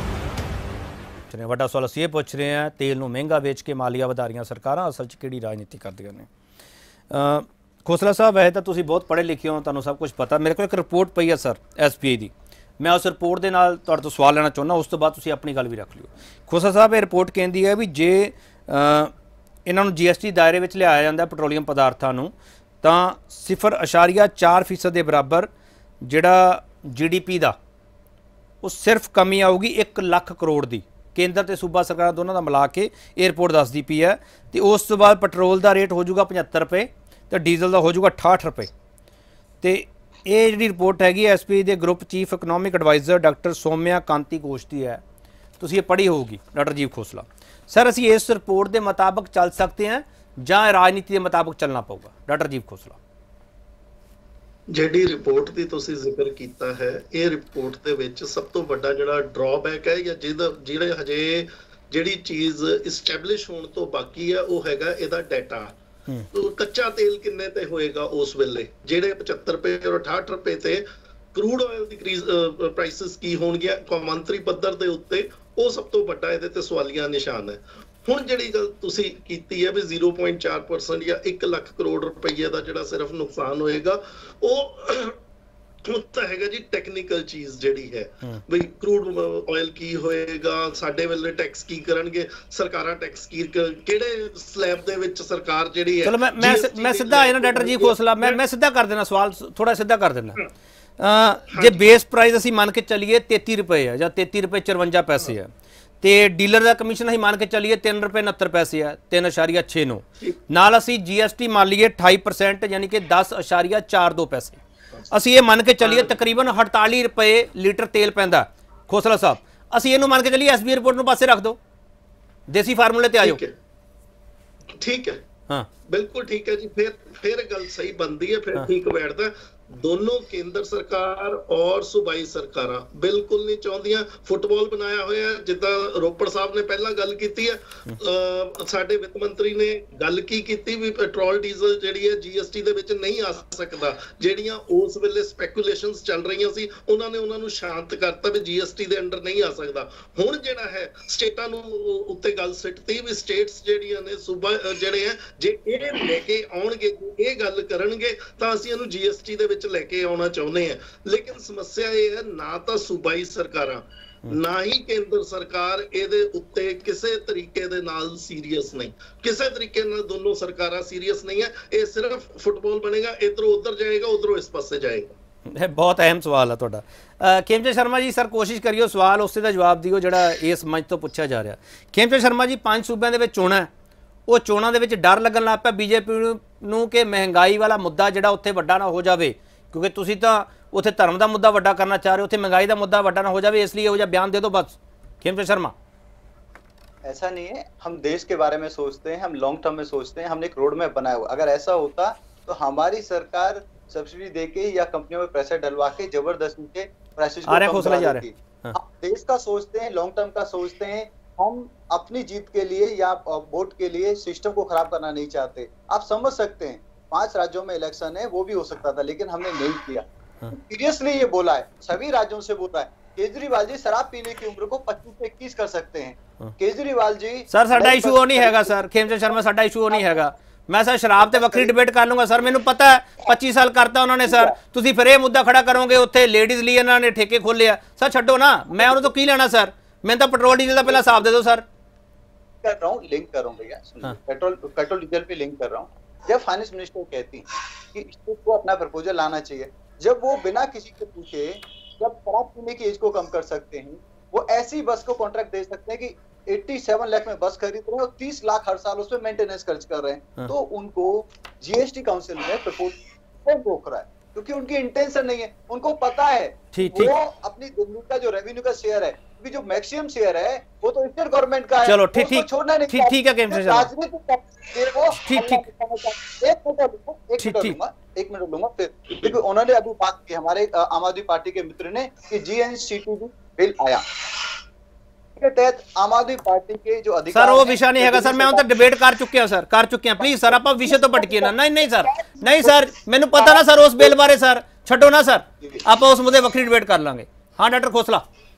ਹਾਂ। ਵੱਡਾ ਸਵਾਲ ਅਸੀਂ ਇਹ ਪੁੱਛ ਰਹੇ ਹਾਂ, ਤੇਲ ਨੂੰ ਮਹਿੰਗਾ ਵੇਚ ਕੇ ਮਾਲੀਆ ਵਧਾ ਰਹੀਆਂ ਸਰਕਾਰਾਂ ਅਸਲ 'ਚ ਕਿਹੜੀ ਰਾਜਨੀਤੀ ਕਰਦੀਆਂ ਨੇ? ਖੋਸਲਾ ਸਾਹਿਬ, ਵੈਸੇ ਤਾਂ ਤੁਸੀਂ ਬਹੁਤ ਪੜ੍ਹੇ ਲਿਖੇ ਹੋ, ਤੁਹਾਨੂੰ ਸਭ ਕੁਝ ਪਤਾ। ਮੇਰੇ ਕੋਲ ਇੱਕ ਰਿਪੋਰਟ ਪਈ ਹੈ ਸਰ ਐਸ ਪੀ ਆਈ ਦੀ, ਮੈਂ ਉਸ ਰਿਪੋਰਟ ਦੇ ਨਾਲ ਤੁਹਾਡੇ ਤੋਂ ਸਵਾਲ ਲੈਣਾ ਚਾਹੁੰਦਾ, ਉਸ ਤੋਂ ਬਾਅਦ ਤੁਸੀਂ ਆਪਣੀ ਗੱਲ ਵੀ ਰੱਖ ਲਿਓ। ਖੋਸਲਾ ਸਾਹਿਬ, ਇਹ ਰਿਪੋਰਟ ਕਹਿੰਦੀ ਹੈ ਵੀ ਜੇ ਇਹਨਾਂ ਨੂੰ ਜੀ ਐਸ ਟੀ ਦਾਇਰੇ ਵਿੱਚ ਲਿਆਇਆ ਜਾਂਦਾ ਪੈਟਰੋਲੀਅਮ ਪਦਾਰਥਾਂ ਨੂੰ ਤਾਂ ਸਿਫਰ ਅਸ਼ਾਰੀਆ ਚਾਰ ਫੀਸਦ ਦੇ ਬਰਾਬਰ ਜਿਹੜਾ ਜੀ ਡੀ ਪੀ ਦਾ ਉਹ ਸਿਰਫ ਕਮੀ ਆਊਗੀ ਇੱਕ ਲੱਖ ਕਰੋੜ ਦੀ। ਕੇਂਦਰ ਤੇ ਸੂਬਾ ਸਰਕਾਰਾਂ ਦੋਨਾਂ ਦਾ ਮਿਲਾ ਕੇ ਇਹ ਰਿਪੋਰਟ ਦੱਸਦੀ ਪਈ ਹੈ। ਤੇ ਉਸ ਤੋਂ ਬਾਅਦ ਪੈਟਰੋਲ ਦਾ ਰੇਟ ਹੋ ਜਾਊਗਾ ਪਝੱਤਰ ਰੁਪਏ ਤੇ ਡੀਜ਼ਲ ਦਾ ਹੋ ਜਾਊਗਾ ਅਠਾਹਠ ਰੁਪਏ। ਤੇ ਇਹ ਜਿਹੜੀ ਰਿਪੋਰਟ ਹੈਗੀ ਐਸ ਪੀ ਦੇ group chief economic adviser doctor Soumya Kanti Ghosh ਦੀ ਹੈ, ਤੁਸੀਂ ਇਹ ਪੜ੍ਹੀ ਹੋਊਗੀ। ਡਾਕਟਰ ਰਾਜੀਵ ਖੋਸਲਾ ਸਰ, ਅਸੀਂ ਇਸ ਰਿਪੋਰਟ ਦੇ ਮੁਤਾਬਕ ਚੱਲ ਸਕਦੇ ਹਾਂ ਜਾਂ ਰਾਜਨੀਤੀ ਦੇ ਮੁਤਾਬਕ ਚੱਲਣਾ ਪਊਗਾ? ਡਾਕਟਰ ਰਾਜੀਵ ਖੋਸਲਾ, ਜਿਹੜੀ ਰਿਪੋਰਟ ਦੀ ਤੁਸੀਂ ਜ਼ਿਕਰ ਕੀਤਾ ਹੈ, ਇਹ ਰਿਪੋਰਟ ਦੇ ਵਿੱਚ ਸਭ ਤੋਂ ਵੱਡਾ ਜਿਹੜਾ ਡਰਾਬੈਕ ਹੈ ਜਾਂ ਜਿਹਦਾ ਜਿਹੜੇ ਹਜੇ ਜਿਹੜੀ ਚੀਜ਼ ਇਸਟੈਬਲਿਸ਼ ਹੋਣ ਤੋਂ ਬਾਕੀ ਹੈ ਉਹ ਹੈਗਾ ਇਹਦਾ ਡਾਟਾ। ਕੱਚਾ ਤੇਲ ਕਿੰਨੇ ਤੇ ਹੋਏਗਾ ਉਸ ਵੇਲੇ, ਜਿਹੜੇ ਪਝੱਤਰ ਰੁਪਏ ਔਰ ਅਠਾਹਠ ਰੁਪਏ ਤੇ ਕਰੂਡ ਆਇਲ ਦੀ ਪ੍ਰਾਈਸਿਸ ਕੀ ਹੋਣਗੀਆਂ ਕੌਮਾਂਤਰੀ ਪੱਧਰ ਦੇ ਉੱਤੇ, ਉਹ ਸਭ ਤੋਂ ਵੱਡਾ ਇਹਦੇ ਤੇ ਸਵਾਲੀਆ ਨਿਸ਼ਾਨ ਹੈ। ਹੁਣ ਜਿਹੜੀ ਗੱਲ ਤੁਸੀਂ ਕੀਤੀ ਹੈ ਵੀ ਜ਼ੀਰੋ ਪੁਆਇੰਟ ਚਾਰ ਪਰਸੈਂਟ ਜਾਂ ਇੱਕ ਲੱਖ ਕਰੋੜ ਰੁਪਈਏ ਦਾ ਜਿਹੜਾ ਸਿਰਫ ਨੁਕਸਾਨ ਹੋਏਗਾ, ਉਹ ਤਾਂ ਹੈਗਾ ਜੀ ਟੈਕਨੀਕਲ ਚੀਜ਼ ਜਿਹੜੀ ਹੈ ਬਈ ਕਰੂਡ ਆਇਲ ਕੀ ਹੋਏਗਾ, ਸਾਡੇ ਵੇਲੇ ਟੈਕਸ ਕੀ ਕਰਨਗੇ, ਸਰਕਾਰਾਂ ਟੈਕਸ ਕੀ ਕਿਹੜੇ ਸਲੈਬ ਦੇ ਵਿੱਚ ਸਰਕਾਰ ਜਿਹੜੀ ਹੈ। ਚਲੋ ਮੈਂ ਮੈਂ ਮੈਂ ਸਿੱਧਾ ਆਇਆ ਨਾ ਡਾਕਟਰ ਜੀ ਖੋਸਲਾ, ਮੈਂ ਮੈਂ ਸਿੱਧਾ ਕਰ ਦੇਣਾ ਸਵਾਲ, ਥੋੜਾ ਸਿੱਧਾ ਕਰ ਦੇਣਾ। ਜੇ ਬੇਸ ਪ੍ਰਾਈਸ ਅਸੀਂ ਮੰਨ ਕੇ ਚੱਲੀਏ ਤੇਤੀ ਰੁਪਏ ਹੈ ਜਾਂ ਤੇਤੀ ਰੁਪਏ ਚੁਰੰਜਾ ਪੈਸੇ ਹੈ ਤੇ ਡੀਲਰ ਦਾ ਕਮਿਸ਼ਨ ਅਸੀਂ ਮੰਨ ਕੇ ਚੱਲੀਏ ਤਿੰਨ ਰੁਪਏ ਉਨੱਤਰ ਪੈਸੇ ਹੈ, ਤਿੰਨ ਅਸ਼ਾਰੀਆ ਛੇ ਨੌ ਨਾਲ ਅਸੀਂ ਜੀ ਐਸ ਟੀ ਮੰਨ ਲਈਏ ਅਠਾਈ ਪਰਸੈਂਟ ਯਾਨੀ ਕਿ ਦਸ ਅਸ਼ਾਰੀਆ ਚਾਰ ਦੋ ਪੈਸੇ, ਅਸੀਂ ਇਹ ਮੰਨ ਕੇ ਚੱਲੀਏ ਤਕਰੀਬਨ ਅਠਤਾਲੀ ਰੁਪਏ ਲੀਟਰ ਤੇਲ ਪੈਂਦਾ। ਖੋਸਲਾ ਸਾਹਿਬ, ਅਸੀਂ ਇਹਨੂੰ ਮੰਨ ਕੇ ਚੱਲੀਏ, ਐਸ ਬੀ ਰਿਪੋਰਟ ਨੂੰ ਪਾਸੇ ਰੱਖ ਦਿਓ, ਦੇਸੀ ਫਾਰਮੂਲੇ ਤੇ ਆ ਜਾਓ। ਠੀਕ ਹੈ, ਹਾਂ ਬਿਲਕੁਲ ਠੀਕ ਹੈ ਜੀ, ਫਿਰ ਫਿਰ ਗੱਲ ਸਹੀ ਬਣਦੀ ਹੈ, ਫਿਰ ਠੀਕ ਬੈਠਦਾ। ਦੋਨੋਂ ਕੇਂਦਰ ਸਰਕਾਰ ਔਰ ਸੂਬਾਈ ਸਰਕਾਰਾਂ ਬਿਲਕੁਲ ਨਹੀਂ ਚਾਹੁੰਦੀਆਂ। ਫੁੱਟਬਾਲ ਬਣਾਇਆ ਹੋਇਆ, ਜਿੱਦਾਂ ਰੋਪੜ ਸਾਹਿਬ ਨੇ ਪਹਿਲਾਂ ਗੱਲ ਕੀਤੀ ਹੈ, ਸਾਡੇ ਵਿੱਤ ਮੰਤਰੀ ਨੇ ਗੱਲ ਕੀ ਕੀਤੀ ਵੀ ਪੈਟਰੋਲ ਡੀਜ਼ਲ ਜਿਹੜੀ ਹੈ ਜੀਐਸਟੀ ਦੇ ਵਿੱਚ ਨਹੀਂ ਆ ਸਕਦਾ। ਜਿਹੜੀਆਂ ਉਸ ਵੇਲੇ ਸਪੈਕੂਲੇਸ਼ਨਸ ਚੱਲ ਰਹੀਆਂ ਸੀ ਉਹਨਾਂ ਨੇ ਉਹਨਾਂ ਨੂੰ ਸ਼ਾਂਤ ਕਰਤਾ ਵੀ ਜੀਐਸਟੀ ਦੇ ਅੰਡਰ ਨਹੀਂ ਆ ਸਕਦਾ। ਹੁਣ ਜਿਹੜਾ ਹੈ ਸਟੇਟਾਂ ਨੂੰ ਉੱਤੇ ਗੱਲ ਸਿੱਟਤੀ ਵੀ ਸਟੇਟਸ ਜਿਹੜੀਆਂ ਨੇ ਸੂਬਾ ਜਿਹੜੇ ਹੈ ਜੇ ਇਹ ਲੈ ਕੇ ਆਉਣਗੇ, ਇਹ ਗੱਲ ਕਰਨਗੇ ਤਾਂ ਅਸੀਂ ਇਹਨੂੰ ਜੀਐਸਟੀ ਦੇ ਵਿੱਚ ਲੈ ਕੇ ਆਉਣਾ ਚਾਹੁੰਦੇ ਆ। ਲੇਕਿਨ ਸਮੱਸਿਆ ਇਹ ਹੈ ਨਾ ਤਾਂ ਸੂਬਾਈ ਸਰਕਾਰਾਂ ਨਾ ਹੀ ਕੇਂਦਰ ਸਰਕਾਰ ਇਹਦੇ ਉੱਤੇ ਕਿਸੇ ਤਰੀਕੇ ਦੇ ਨਾਲ ਸੀਰੀਅਸ ਨਹੀਂ, ਕਿਸੇ ਤਰੀਕੇ ਨਾਲ ਦੋਨੋਂ ਸਰਕਾਰਾਂ ਸੀਰੀਅਸ ਨਹੀਂ ਹੈ। ਇਹ ਸਿਰਫ ਫੁੱਟਬਾਲ ਬਣੇਗਾ, ਇਧਰੋਂ ਉਧਰ ਜਾਏਗਾ, ਉਧਰੋਂ ਇਸ ਪਾਸੇ ਜਾਏਗਾ। ਇਹ ਬਹੁਤ ਅਹਿਮ ਸਵਾਲ ਹੈ ਤੁਹਾਡਾ। ਖੇਮਚੰਦ ਸ਼ਰਮਾ ਜੀ ਸਰ ਕੋਸ਼ਿਸ਼ ਕਰਿਓ ਸਵਾਲ ਉਸੇ ਦਾ ਜਵਾਬ ਦਿਓ ਜਿਹੜਾ ਇਸ ਮੰਚ ਤੋਂ ਪੁੱਛਿਆ ਜਾ ਰਿਹਾ। ਖੇਮਚੰਦ ਸ਼ਰਮਾ ਜੀ ਪੰਜ ਸੂਬਿਆਂ ਦੇ ਵਿੱਚ ਚੋਣਾਂ, ਉਹ ਚੋਣਾਂ ਦੇ ਵਿੱਚ ਡਰ ਲੱਗਣ ਲੱਗ ਪਿਆ ਬੀਜੇਪੀ ਨੂੰ ਕਿ ਮਹਿੰਗਾਈ ਵਾਲਾ ਮੁੱਦਾ ਜਿਹੜਾ ਉੱਥੇ ਵੱਡਾ ਨਾ ਹੋ ਜਾਵੇ, ਕਿਉਂਕਿ ਤੁਸੀਂ ਤਾਂ ਉੱਥੇ ਧਰਮ ਦਾ ਮੁੱਦਾ ਵੱਡਾ करना चाह रहे हो, ਉੱਥੇ महंगाई का मुद्दा ਵੱਡਾ ना हो जाए, इसलिए वो बयान दे दो बस। खेमचंद शर्मा ऐसा नहीं है, हम देश के बारे में सोचते हैं, हम लॉन्ग टर्म में सोचते हैं, हमने एक रोड मैप बनाया हुआ। अगर ऐसा होता तो हमारी सरकार सब्सिडी देके या कंपनियों में प्रेशर डलवा के जबरदस्ती से प्राइसेस को कम करा देती। हम देश का सोचते हैं, लॉन्ग टर्म का सोचते हैं, हम अपनी जीत के लिए या वोट के लिए सिस्टम को खराब करना नहीं चाहते। आप समझ सकते हैं पांच राज्यों में इलेक्शन है, वो भी हो सकता था लेकिन हमने नहीं किया। सीरियसली ये बोला है, सभी राज्यों से बोला है। केजरीवाल जी शराब पीने की उम्र को पच्चीस से इक्कीस कर सकते हैं। केजरीवाल जी सर साडा इशू वो नहीं हैगा सर, खेमचंद शर्मा साडा इशू वो नहीं हैगा। मैं सर शराब ते वक्री डिबेट कर लूंगा सर, मैनू पता है पच्चीस साल करता उन्होंने सर। तुसी फिर ये मुद्दा खड़ा करोगे उत्थे लेडीज लिए इन्होंने ठेके खोले आ सर, छड्डो ना, मैं उन्होंने तो की लेना सर, मैं तो पेट्रोल डीजल का पहला हिसाब दे दो सर। कर रहा हूँ, लिंक कर रहा हूँ भैया, पेट्रोल पेट्रोल डीजल पे लिंक कर रहा हूँ। जब फाइनेंस मिनिस्टर कहती कि स्टेट को अपना प्रपोजल लाना चाहिए, जब वो बिना किसी को पूछे जब शराब पीने की एज को कम कर सकते हैं, वो ऐसी बस को कॉन्ट्रैक्ट दे सकते हैं कि सत्तासी लाख में बस खरीद रहे हैं और तीस लाख हर साल उसमें मेंटेनेंस खर्च कर रहे हैं, तो उनको जीएसटी काउंसिल में प्रपोजल रोक रहा है क्योंकि उनकी इंटेंशन नहीं है। उनको पता है वो अपनी दिल्ली का जो रेवेन्यू का शेयर है, जो मैक्सिमम शेयर है वो तो स्टेट गवर्नमेंट का है। चलो ठीक ठीक छोड़ना नहीं, ठीक ठीक है खेमचंद शर्मा, ठीक ठीक एक मिनट एक मिनट लूंगा एक मिनट लूंगा फिर, क्योंकि उन्होंने अभी बात की हमारे आम आदमी पार्टी के मित्र ने कि जीएनसीटीबी बिल आया के तहत आम आदमी पार्टी के जो अधिकार सर वो विषय नहीं है सर, मैं उन तक डिबेट कर चुके हैं सर, कर चुके हैं। प्लीज सर आप विषय तो भटकिए ना। नहीं नहीं सर, नहीं सर मैंने पता ना सर उस बिल बारे सर, छड्डो ना सर, आप उस मुद्दे वक्री डिबेट कर लांगे। हाँ डॉक्टर खोसला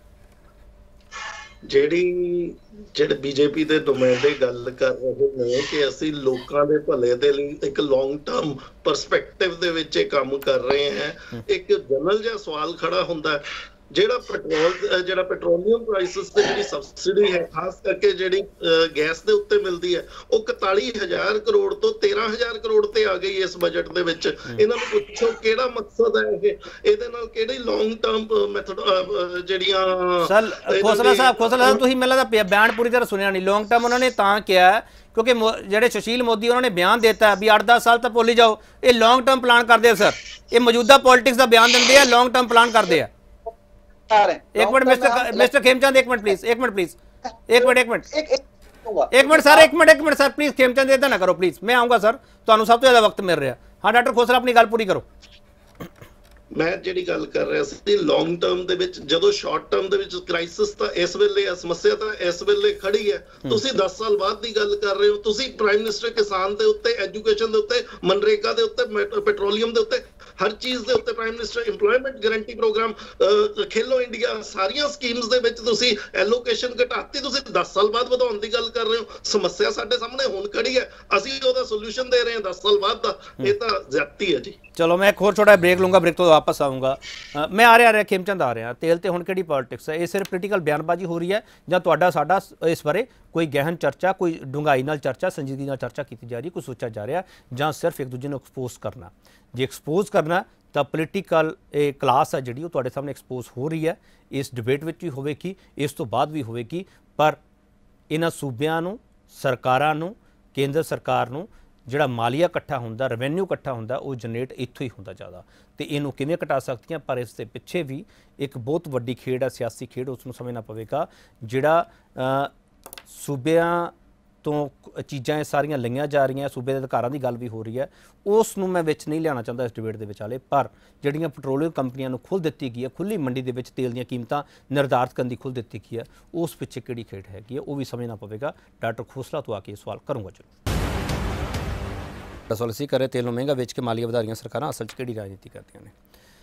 ਜਿਹੜੀ ਜਿਹੜੇ ਬੀਜੇਪੀ ਦੇ ਨੁਮਾਇੰਦੇ ਗੱਲ ਕਰ ਰਹੇ ਨੇ ਕਿ ਅਸੀਂ ਲੋਕਾਂ ਦੇ ਭਲੇ ਦੇ ਲਈ ਇੱਕ ਲੌਂਗ ਟਰਮ ਪਰਸਪੈਕਟਿਵ ਦੇ ਵਿੱਚ ਇਹ ਕੰਮ ਕਰ ਰਹੇ ਹਾਂ, ਇੱਕ ਜਨਰਲ ਜਿਹਾ ਸਵਾਲ ਖੜਾ ਹੁੰਦਾ ਜਿਹੜਾ ਪੈਟਰੋਲ ਜਿਹੜਾ ਪੈਟਰੋਲੀਅਮ ਪ੍ਰਾਈਸਸ ਤੇ ਜਿਹੜੀ ਸਬਸਿਡੀ ਹੈ ਖਾਸ ਕਰਕੇ ਜਿਹੜੀ ਗੈਸ ਦੇ ਉੱਤੇ ਮਿਲਦੀ ਹੈ ਉਹ ਇਕਤਾਲੀ ਹਜ਼ਾਰ ਕਰੋੜ ਤੋਂ ਤੇਰਾਂ ਹਜ਼ਾਰ ਕਰੋੜ ਤੇ ਆ ਗਈ ਇਸ ਬਜਟ ਦੇ ਵਿੱਚ। ਇਹਨਾਂ ਨੂੰ ਪੁੱਛੋ ਕਿਹੜਾ ਮਕਸਦ ਹੈ ਇਹ, ਇਹਦੇ ਨਾਲ ਕਿਹੜੀ ਲੌਂਗ ਟਰਮ ਮੈਥਡ ਜਿਹੜੀਆਂ ਸਰ ਖੋਸਲਾ ਸਾਹਿਬ ਖੋਸਲਾ ਸਾਹਿਬ ਤੁਸੀਂ ਮੈਨੂੰ ਲੱਗਦਾ ਬਿਆਨ ਪੂਰੀ ਤਰ੍ਹਾਂ ਸੁਣਿਆ ਨਹੀਂ। ਲੌਂਗ ਟਰਮ ਉਹਨਾਂ ਨੇ ਤਾਂ ਕਿਹਾ ਕਿਉਂਕਿ ਜਿਹੜੇ ਸੁਸ਼ੀਲ ਮੋਦੀ ਉਹਨਾਂ ਨੇ ਬਿਆਨ ਦਿੱਤਾ ਵੀ ਅੱਠ ਦਸ ਸਾਲ ਤੱਕ ਭੁੱਲ ਜਾਓ, ਇਹ ਲੌਂਗ ਟਰਮ ਪਲਾਨ ਕਰਦੇ ਆ ਸਰ, ਇਹ ਮੌਜੂਦਾ ਪੋਲਿਟਿਕਸ ਦਾ ਬਿਆਨ ਦਿੰਦੇ ਆ, ਲੌਂਗ ਟਰਮ ਪਲਾਨ ਕਰਦੇ ਆ। एक मिनट मिस्टर मिस्टर खेमचंद एक मिनट प्लीज, एक मिनट प्लीज, एक मिनट एक मिनट एक मिनट सर, एक मिनट एक मिनट सर प्लीज खेमचंद इधर ना करो प्लीज, मैं आऊंगा सर, ਤੁਹਾਨੂੰ ਸਭ ਤੋਂ ਜ਼ਿਆਦਾ ਵਕਤ ਮਿਲ ਰਿਹਾ। ਹਾਂ ਡਾਕਟਰ ਖੋਸਲਾ ਆਪਣੀ ਗੱਲ ਪੂਰੀ ਕਰੋ। ਮੈਂ ਜਿਹੜੀ ਗੱਲ ਕਰ ਰਿਹਾ ਸੀ ਲੌਂਗ ਟਰਮ ਦੇ ਵਿੱਚ, ਜਦੋਂ ਸ਼ਾਰਟ ਟਰਮ ਦੇ ਵਿੱਚ ਕ੍ਰਾਈਸਿਸ ਤਾਂ ਇਸ ਵੇਲੇ ਆ, ਸਮੱਸਿਆ ਤਾਂ ਇਸ ਵੇਲੇ ਖੜੀ ਹੈ, ਤੁਸੀਂ ਦਸ ਸਾਲ ਬਾਅਦ ਦੀ ਗੱਲ ਕਰ ਰਹੇ ਹੋ। ਤੁਸੀਂ ਪ੍ਰਾਈਮ ਮਿਨਿਸਟਰ ਕਿਸਾਨ ਦੇ ਉੱਤੇ, ਐਜੂਕੇਸ਼ਨ ਦੇ ਉੱਤੇ, ਮਨਰੇਗਾ ਦੇ ਉੱਤੇ, ਪੈਟਰੋਲੀਅਮ ਦੇ ਉੱਤੇ, ਹਰ ਚੀਜ਼ ਦੇ ਉੱਤੇ prime minister employment guarantee programme, Khelo India, ਸਾਰੀਆਂ ਸਕੀਮਸ ਦੇ ਵਿੱਚ ਤੁਸੀਂ ਐਲੋਕੇਸ਼ਨ ਘਟਾਤੀ, ਤੁਸੀਂ ਦਸ ਸਾਲ ਬਾਅਦ ਵਧਾਉਣ ਦੀ ਗੱਲ ਕਰ ਰਹੇ ਹੋ। ਸਮੱਸਿਆ ਸਾਡੇ ਸਾਹਮਣੇ ਹੁਣ ਖੜੀ ਹੈ, ਅਸੀਂ ਉਹਦਾ ਸੋਲੂਸ਼ਨ ਦੇ ਰਹੇ ਹਾਂ ਦਸ ਸਾਲ ਬਾਅਦ ਦਾ, ਇਹ ਤਾਂ ਜ਼ਿਆਦਤੀ ਹੈ ਜੀ। ਚਲੋ मैं एक और छोटा ब्रेक लूँगा, ब्रेक तो वापस आऊँगा। मैं आ रहा आ रहा खेमचंद आ रहा तेल तो हुण किहड़ी पॉलिटिक्स है, ये सिर्फ पोलिटिकल बयानबाजी हो रही है जां तुहाडा साडा इस बारे कोई गहन चर्चा, कोई डूंघाई नाल चर्चा, संजीदगी नाल चर्चा की जा रही, कोई सोचा जा रहा जां सिर्फ एक दूजे नूं एक्सपोज करना। जे एक्सपोज करना तो पोलिटिकल क्लास है जिहड़ी तुहाडे सामने एक्सपोज हो रही है, इस डिबेट विच भी होवेगी, इस तो बाद भी होवेगी, पर इन्हां सूबियां नूं, सरकारां नूं, केंद्र सरकार नूं ਜਿਹੜਾ ਮਾਲੀਆ ਇਕੱਠਾ ਹੁੰਦਾ, ਰੈਵਨਿਊ ਇਕੱਠਾ ਹੁੰਦਾ, ਉਹ ਜਨਰੇਟ ਇੱਥੋਂ ਹੀ ਹੁੰਦਾ ਜ਼ਿਆਦਾ, ਤੇ ਇਹਨੂੰ ਕਿਵੇਂ ਘਟਾ ਸਕਦੀਆਂ। ਪਰ ਇਸ ਦੇ ਪਿੱਛੇ ਵੀ ਇੱਕ ਬਹੁਤ ਵੱਡੀ ਖੇਡ ਹੈ, ਸਿਆਸੀ ਖੇਡ, ਉਸ ਨੂੰ ਸਮਝਣਾ ਪਵੇਗਾ। ਜਿਹੜਾ ਸੂਬਿਆਂ ਤੋਂ ਚੀਜ਼ਾਂ ਇਹ ਸਾਰੀਆਂ ਲਈਆਂ ਜਾ ਰਹੀਆਂ, ਸੂਬੇ ਦੇ ਅਧਿਕਾਰਾਂ ਦੀ ਗੱਲ ਵੀ ਹੋ ਰਹੀ ਹੈ, ਉਸ ਨੂੰ ਮੈਂ ਵਿੱਚ ਨਹੀਂ ਲਿਆਉਣਾ ਚਾਹੁੰਦਾ ਇਸ ਡਿਬੇਟ ਦੇ ਵਿਚਾਲੇ। ਪਰ ਜਿਹੜੀਆਂ ਪੈਟਰੋਲੀਅਮ ਕੰਪਨੀਆਂ ਨੂੰ ਖੁੱਲ੍ਹ ਦਿੱਤੀ ਗਈ ਹੈ, ਖੁੱਲ੍ਹੀ ਮੰਡੀ ਦੇ ਵਿੱਚ ਤੇਲ ਦੀਆਂ ਕੀਮਤਾਂ ਨਿਰਧਾਰਿਤ ਕਰਨ ਦੀ ਖੁੱਲ੍ਹ ਦਿੱਤੀ ਗਈ ਹੈ, ਉਸ ਪਿੱਛੇ ਕਿਹੜੀ ਖੇਡ ਹੈਗੀ ਹੈ, ਉਹ ਵੀ ਸਮਝਣਾ ਪਵੇਗਾ। ਡਾਕਟਰ ਖੋਸਲਾ ਤੋਂ ਆ ਕੇ ਇਹ ਸਵਾਲ ਕਰੂੰਗਾ। ਚਲੋ सवाल इसी करे तेल महंगा बेच के मालिया वधा रही सरकार असल कि राजनीति करती ने।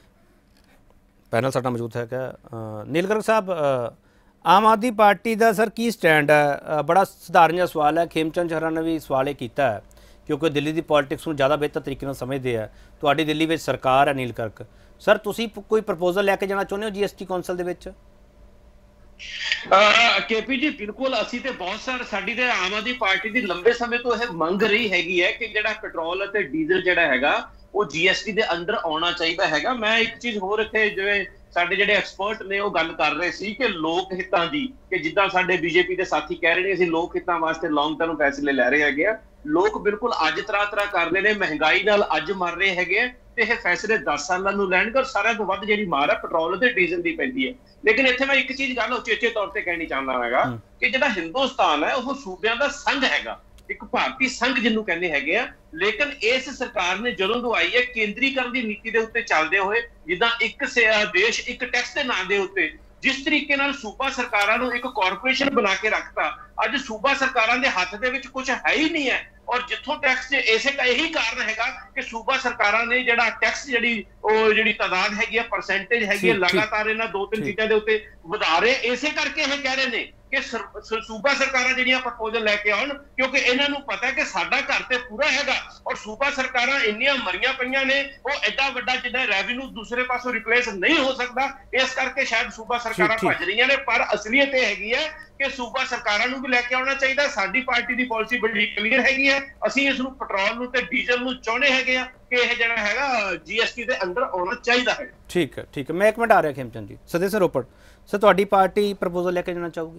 पैनल साडा मौजूद है नील गर्ग साहब, आम आदमी पार्टी का सर की स्टैंड है? बड़ा सधारण जिहा सवाल है, खेमचंद शर्मा ने भी सवाल ये किया है क्योंकि दिल्ली की पॉलिटिक्स में ज़्यादा बेहतर तरीके से समझते हैं। तुहाडी दिल्ली में सरकार है नील गर्ग सर, तुसी कोई प्रपोजल लैके जाना चाहुंदे हो जी एस टी कौंसल दे विच? केपी जी बिल्कुल ਅਸੀਂ ਤੇ ਬਹੁਤ ਸਾਰ ਸਾਡੀ ਤੇ ਆਮ ਆਦਮੀ ਪਾਰਟੀ ਦੀ ਲੰਬੇ ਸਮੇਂ ਤੋਂ ਇਹ ਮੰਗ ਰਹੀ ਹੈਗੀ ਹੈ ਕਿ ਜਿਹੜਾ ਪੈਟਰੋਲ ਅਤੇ ਡੀਜ਼ਲ ਜਿਹੜਾ ਹੈਗਾ ਉਹ ਜੀਐਸਟੀ ਦੇ ਅੰਦਰ ਆਉਣਾ ਚਾਹੀਦਾ ਹੈਗਾ। ਮੈਂ ਇੱਕ ਚੀਜ਼ ਹੋਰ ਇੱਥੇ ਜਿਵੇਂ ਸਾਡੇ ਜਿਹੜੇ ਐਕਸਪਰਟ ਨੇ ਉਹ ਗੱਲ ਕਰ ਰਹੇ ਸੀ ਕਿ ਲੋਕ ਹਿੱਤਾਂ ਦੀ, ਕਿ ਜਿੱਦਾਂ ਸਾਡੇ ਬੀਜੇਪੀ ਦੇ ਸਾਥੀ ਕਹਿ ਰਹੇ ਨੇ ਅਸੀਂ ਲੋਕ ਹਿੱਤਾਂ ਵਾਸਤੇ ਲੌਂਗ ਟਰਮ ਫੈਸਲੇ ਲੈ ਰਹੇ ਹੈਗੇ ਆ। ਲੋਕ ਬਿਲਕੁਲ ਅੱਜ ਤਰ੍ਹਾਂ ਤਰ੍ਹਾਂ ਕਰਦੇ ਨੇ, ਮਹਿੰਗਾਈ ਨਾਲ ਅੱਜ ਮਰ ਰਹੇ ਹੈਗੇ ਆ ਤੇ ਇਹ ਫੈਸਲੇ ਦਸ ਸਾਲਾਂ ਨੂੰ ਲੈਣਗੇ ਔਰ ਸਾਰਿਆਂ ਤੋਂ ਵੱਧ ਜਿਹੜੀ ਮਾਰ ਹੈ ਪੈਟਰੋਲ ਤੇ ਡੀਜ਼ਲ ਦੀ ਪੈਂਦੀ ਹੈ। ਲੇਕਿਨ ਇੱਥੇ ਮੈਂ ਇੱਕ ਚੀਜ਼ ਗੱਲ ਉਚੇਚੇ ਤੌਰ ਤੇ ਕਹਿਣੀ ਚਾਹੁੰਦਾ ਹੈਗਾ ਕਿ ਜਿਹੜਾ ਹਿੰਦੁਸਤਾਨ ਹੈ ਉਹ ਸੂਬਿਆਂ ਦਾ ਸੰਘ ਹੈਗਾ, ਇੱਕ ਭਾਰਤੀ ਸੰਘ ਜਿਹਨੂੰ ਕਹਿੰਦੇ ਹੈਗੇ ਆ। ਲੇਕਿਨ ਇਸ ਸਰਕਾਰ ਨੇ ਜਦੋਂ ਤੋਂ ਆਈ ਹੈ ਕੇਂਦਰੀਕਰਨ ਦੀ ਨੀਤੀ ਦੇ ਉੱਤੇ ਚੱਲਦੇ ਹੋਏ, ਜਿੱਦਾਂ ਇੱਕ ਦੇਸ਼ ਇੱਕ ਟੈਕਸ ਦੇ ਨਾਂ ਦੇ ਉੱਤੇ ਜਿਸ ਤਰੀਕੇ ਨਾਲ ਸੂਬਾ ਸਰਕਾਰਾਂ ਨੂੰ ਇੱਕ ਕਾਰਪੋਰੇਸ਼ਨ ਬਣਾ ਕੇ ਰੱਖਤਾ, ਅੱਜ ਸੂਬਾ ਸਰਕਾਰਾਂ ਦੇ ਹੱਥ ਦੇ ਵਿੱਚ ਕੁਝ ਹੈ ਹੀ ਨਹੀਂ ਹੈ। ਔਰ ਜਿੱਥੋਂ ਟੈਕਸ ਇਸੇ ਦਾ ਇਹੀ ਕਾਰਨ ਹੈਗਾ ਕਿ ਸੂਬਾ ਸਰਕਾਰਾਂ ਨੇ ਜਿਹੜਾ ਟੈਕਸ ਜਿਹੜੀ ਉਹ ਜਿਹੜੀ ਤਾਦਾਦ ਹੈਗੀ ਆ, ਪਰਸੈਂਟੇਜ ਹੈਗੀ ਆ, ਲਗਾਤਾਰ ਇਹਨਾਂ ਦੋ ਤਿੰਨ ਚੀਜ਼ਾਂ ਦੇ ਉੱਤੇ ਵਧਾ ਰਹੇ। ਇਸੇ ਕਰਕੇ ਇਹ ਕਹਿ ਰਹੇ ਨੇ ਕਿ ਸੂਬਾ ਸਰਕਾਰਾਂ ਜਿਹੜੀਆਂ ਪ੍ਰਪੋਜ਼ਲ ਲੈ ਕੇ ਆਉਣ, ਕਿਉਂਕਿ ਇਹਨਾਂ ਨੂੰ ਪਤਾ ਕਿ ਸਾਡਾ ਘਰ ਤੇ ਪੂਰਾ ਹੈਗਾ ਔਰ ਸੂਬਾ ਸਰਕਾਰਾਂ ਇੰਨੀਆਂ ਮਰੀਆਂ ਪਈਆਂ ਨੇ, ਉਹ ਐਡਾ ਵੱਡਾ ਜਿਹੜਾ ਰੈਵਨਿਊ ਦੂਸਰੇ ਪਾਸੋਂ ਰਿਪਲੇਸ ਨਹੀਂ ਹੋ ਸਕਦਾ। ਇਸ ਕਰਕੇ ਸ਼ਾਇਦ ਸੂਬਾ ਸਰਕਾਰਾਂ ਭੱਜ ਰਹੀਆਂ ਨੇ, ਪਰ ਅਸਲੀਅਤ ਇਹ ਹੈਗੀ ਹੈ ਕਿ ਸੂਬਾ ਸਰਕਾਰਾਂ ਨੂੰ ਵੀ ਲੈ ਕੇ ਆਉਣਾ ਚਾਹੀਦਾ। ਸਾਡੀ ਪਾਰਟੀ ਦੀ ਪਾਲਿਸੀ ਬੜੀ ਕਲੀਅਰ ਹੈਗੀ ਹੈ, ਅਸੀਂ ਇਸ ਨੂੰ ਪੈਟਰੋਲ ਨੂੰ ਤੇ ਡੀਜ਼ਲ ਨੂੰ ਚਾਹੁੰਦੇ ਹੈਗੇ ਆ ਕਿ ਇਹ ਜਿਹੜਾ ਹੈਗਾ ਜੀਐਸਟੀ ਦੇ ਅੰਦਰ ਆਉਣਾ ਚਾਹੀਦਾ ਹੈ। ਠੀਕ ਹੈ, ਠੀਕ ਹੈ। ਮੈਂ ਇੱਕ ਮਿੰਟ ਆ ਰਿਹਾ ਖੇਮਚੰਦ ਜੀ, ਸਦੇ ਸਰ ਰੋਪੜ ਸਰ, ਤੁਹਾਡੀ ਪਾਰਟੀ ਪ੍ਰਪੋਜ਼ਲ ਲੈ ਕੇ ਜਾਣਾ ਚਾਹੂਗੀ?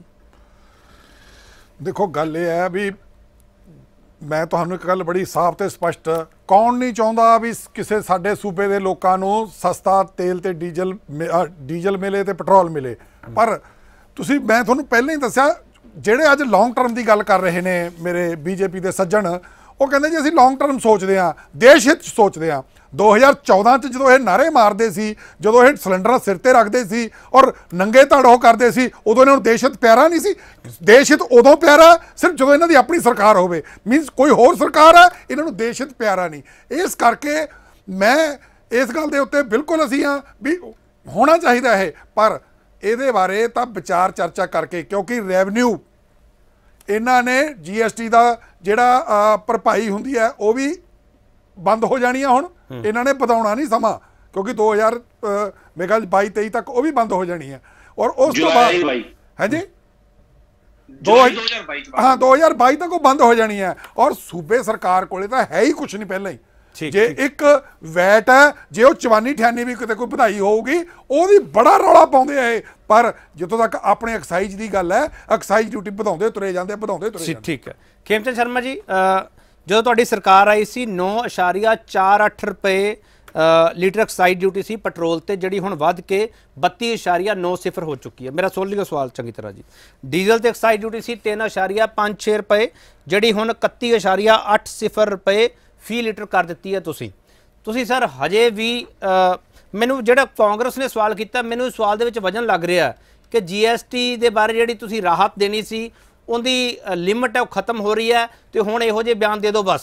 देखो गल यह है भी मैं तुहानू एक गल बड़ी साफ ते स्पष्ट, कौन नहीं चाहता भी किसी साडे सूबे दे लोकां नू सस्ता तेल ते डीजल डीजल मिले ते पेट्रोल मिले। पर तुसी मैं तुहानू पहले ही दस्सिया जिहड़े अज लॉन्ग टर्म की गल कर रहे ने मेरे बीजेपी के सज्जन, वो कहते जी असीं लॉन्ग टर्म सोचते हैं, देश हित सोचते हैं। दो हज़ार चौदह च जो ये नारे मारते सी, जो ये सिलेंडर सिर ते रखते सी और नंगे धड़ वो करते सी, उदों इन्हां नूं देश हित प्यारा नहीं सी। देश हित उदों प्यारा सिर्फ जो इन्हां दी अपनी सरकार होवे, मीनस कोई होर सरकार है इन्हां नूं देश हित प्यारा नहीं। इस करके मैं इस गल दे उत्ते बिल्कुल असीं हाँ भी होना चाहिए है, पर इहदे बारे तां विचार चर्चा करके, क्योंकि रैवन्यू इन्हां ने जी एस टी का जिहड़ा भरपाई हुंदी है वो भी बंद हो जानी है। हुण इन्हां ने वधाउणा नहीं समा, क्योंकि दो हज़ार मेरे ख्याल बाई तेई तक वो भी बंद हो जानी है। और उस तो बाद है जी दो हाँ दो हज़ार बाई तक वो बंद हो जानी है। और सूबे सरकार कोले तां है ही कुछ नहीं पहले ही, जे एक वैट है जे वो चवानी अठानी भी किते कोई ਵਧਾਈ होगी ਉਹਦੀ बड़ा रौला पाउंदे है। पर जितों तक अपने एक्साइज की गल है, एक्साइज ड्यूटी ਵਧਾਉਂਦੇ ਤੁਰੇ ਜਾਂਦੇ ਵਧਾਉਂਦੇ ਤੁਰੇ ਜਾਂਦੇ। ठीक है ਖੇਮਚੰਦ ਸ਼ਰਮਾ ਜੀ, ਜਦੋਂ ਤੁਹਾਡੀ ਸਰਕਾਰ ਆਈ ਸੀ ਨੌ ਅਸ਼ਾਰੀਆ ਚਾਰ ਅੱਠ ਰੁਪਏ ਲੀਟਰ ਐਕਸਾਈਜ਼ ਡਿਊਟੀ ਸੀ ਪੈਟਰੋਲ ਤੇ, ਜਿਹੜੀ ਹੁਣ ਵੱਧ ਕੇ ਬੱਤੀ ਅਸ਼ਾਰੀਆ ਨੌ ਸਿਫਰ ਹੋ ਚੁੱਕੀ ਹੈ। ਮੇਰਾ ਸੁਣ ਲਿਓ ਸਵਾਲ ਚੰਗੀ ਤਰ੍ਹਾਂ ਜੀ। ਡੀਜ਼ਲ ਤੇ ਐਕਸਾਈਜ਼ ਡਿਊਟੀ ਸੀ ਤਿੰਨ ਅਸ਼ਾਰੀਆ ਪੰਜ ਛੇ ਰੁਪਏ, ਜਿਹੜੀ ਹੁਣ ਇਕੱਤੀ ਅਸ਼ਾਰੀਆ ਅੱਠ ਸਿਫਰ ਰੁਪਏ ਫੀ ਲੀਟਰ ਕਰ ਦਿੱਤੀ ਹੈ ਤੁਸੀਂ ਤੁਸੀਂ ਸਰ ਹਜੇ ਵੀ ਮੈਨੂੰ ਜਿਹੜਾ ਕਾਂਗਰਸ ਨੇ ਸਵਾਲ ਕੀਤਾ, ਮੈਨੂੰ ਇਸ ਸਵਾਲ ਦੇ ਵਿੱਚ ਵਜਨ ਲੱਗ ਰਿਹਾ ਕਿ ਜੀ ਐਸ ਟੀ ਦੇ ਬਾਰੇ ਜਿਹੜੀ ਤੁਸੀਂ ਰਾਹਤ ਦੇਣੀ ਸੀ उनकी लिमिट है वो खत्म हो रही है, तो हुण इहो जे बयान दे दो बस।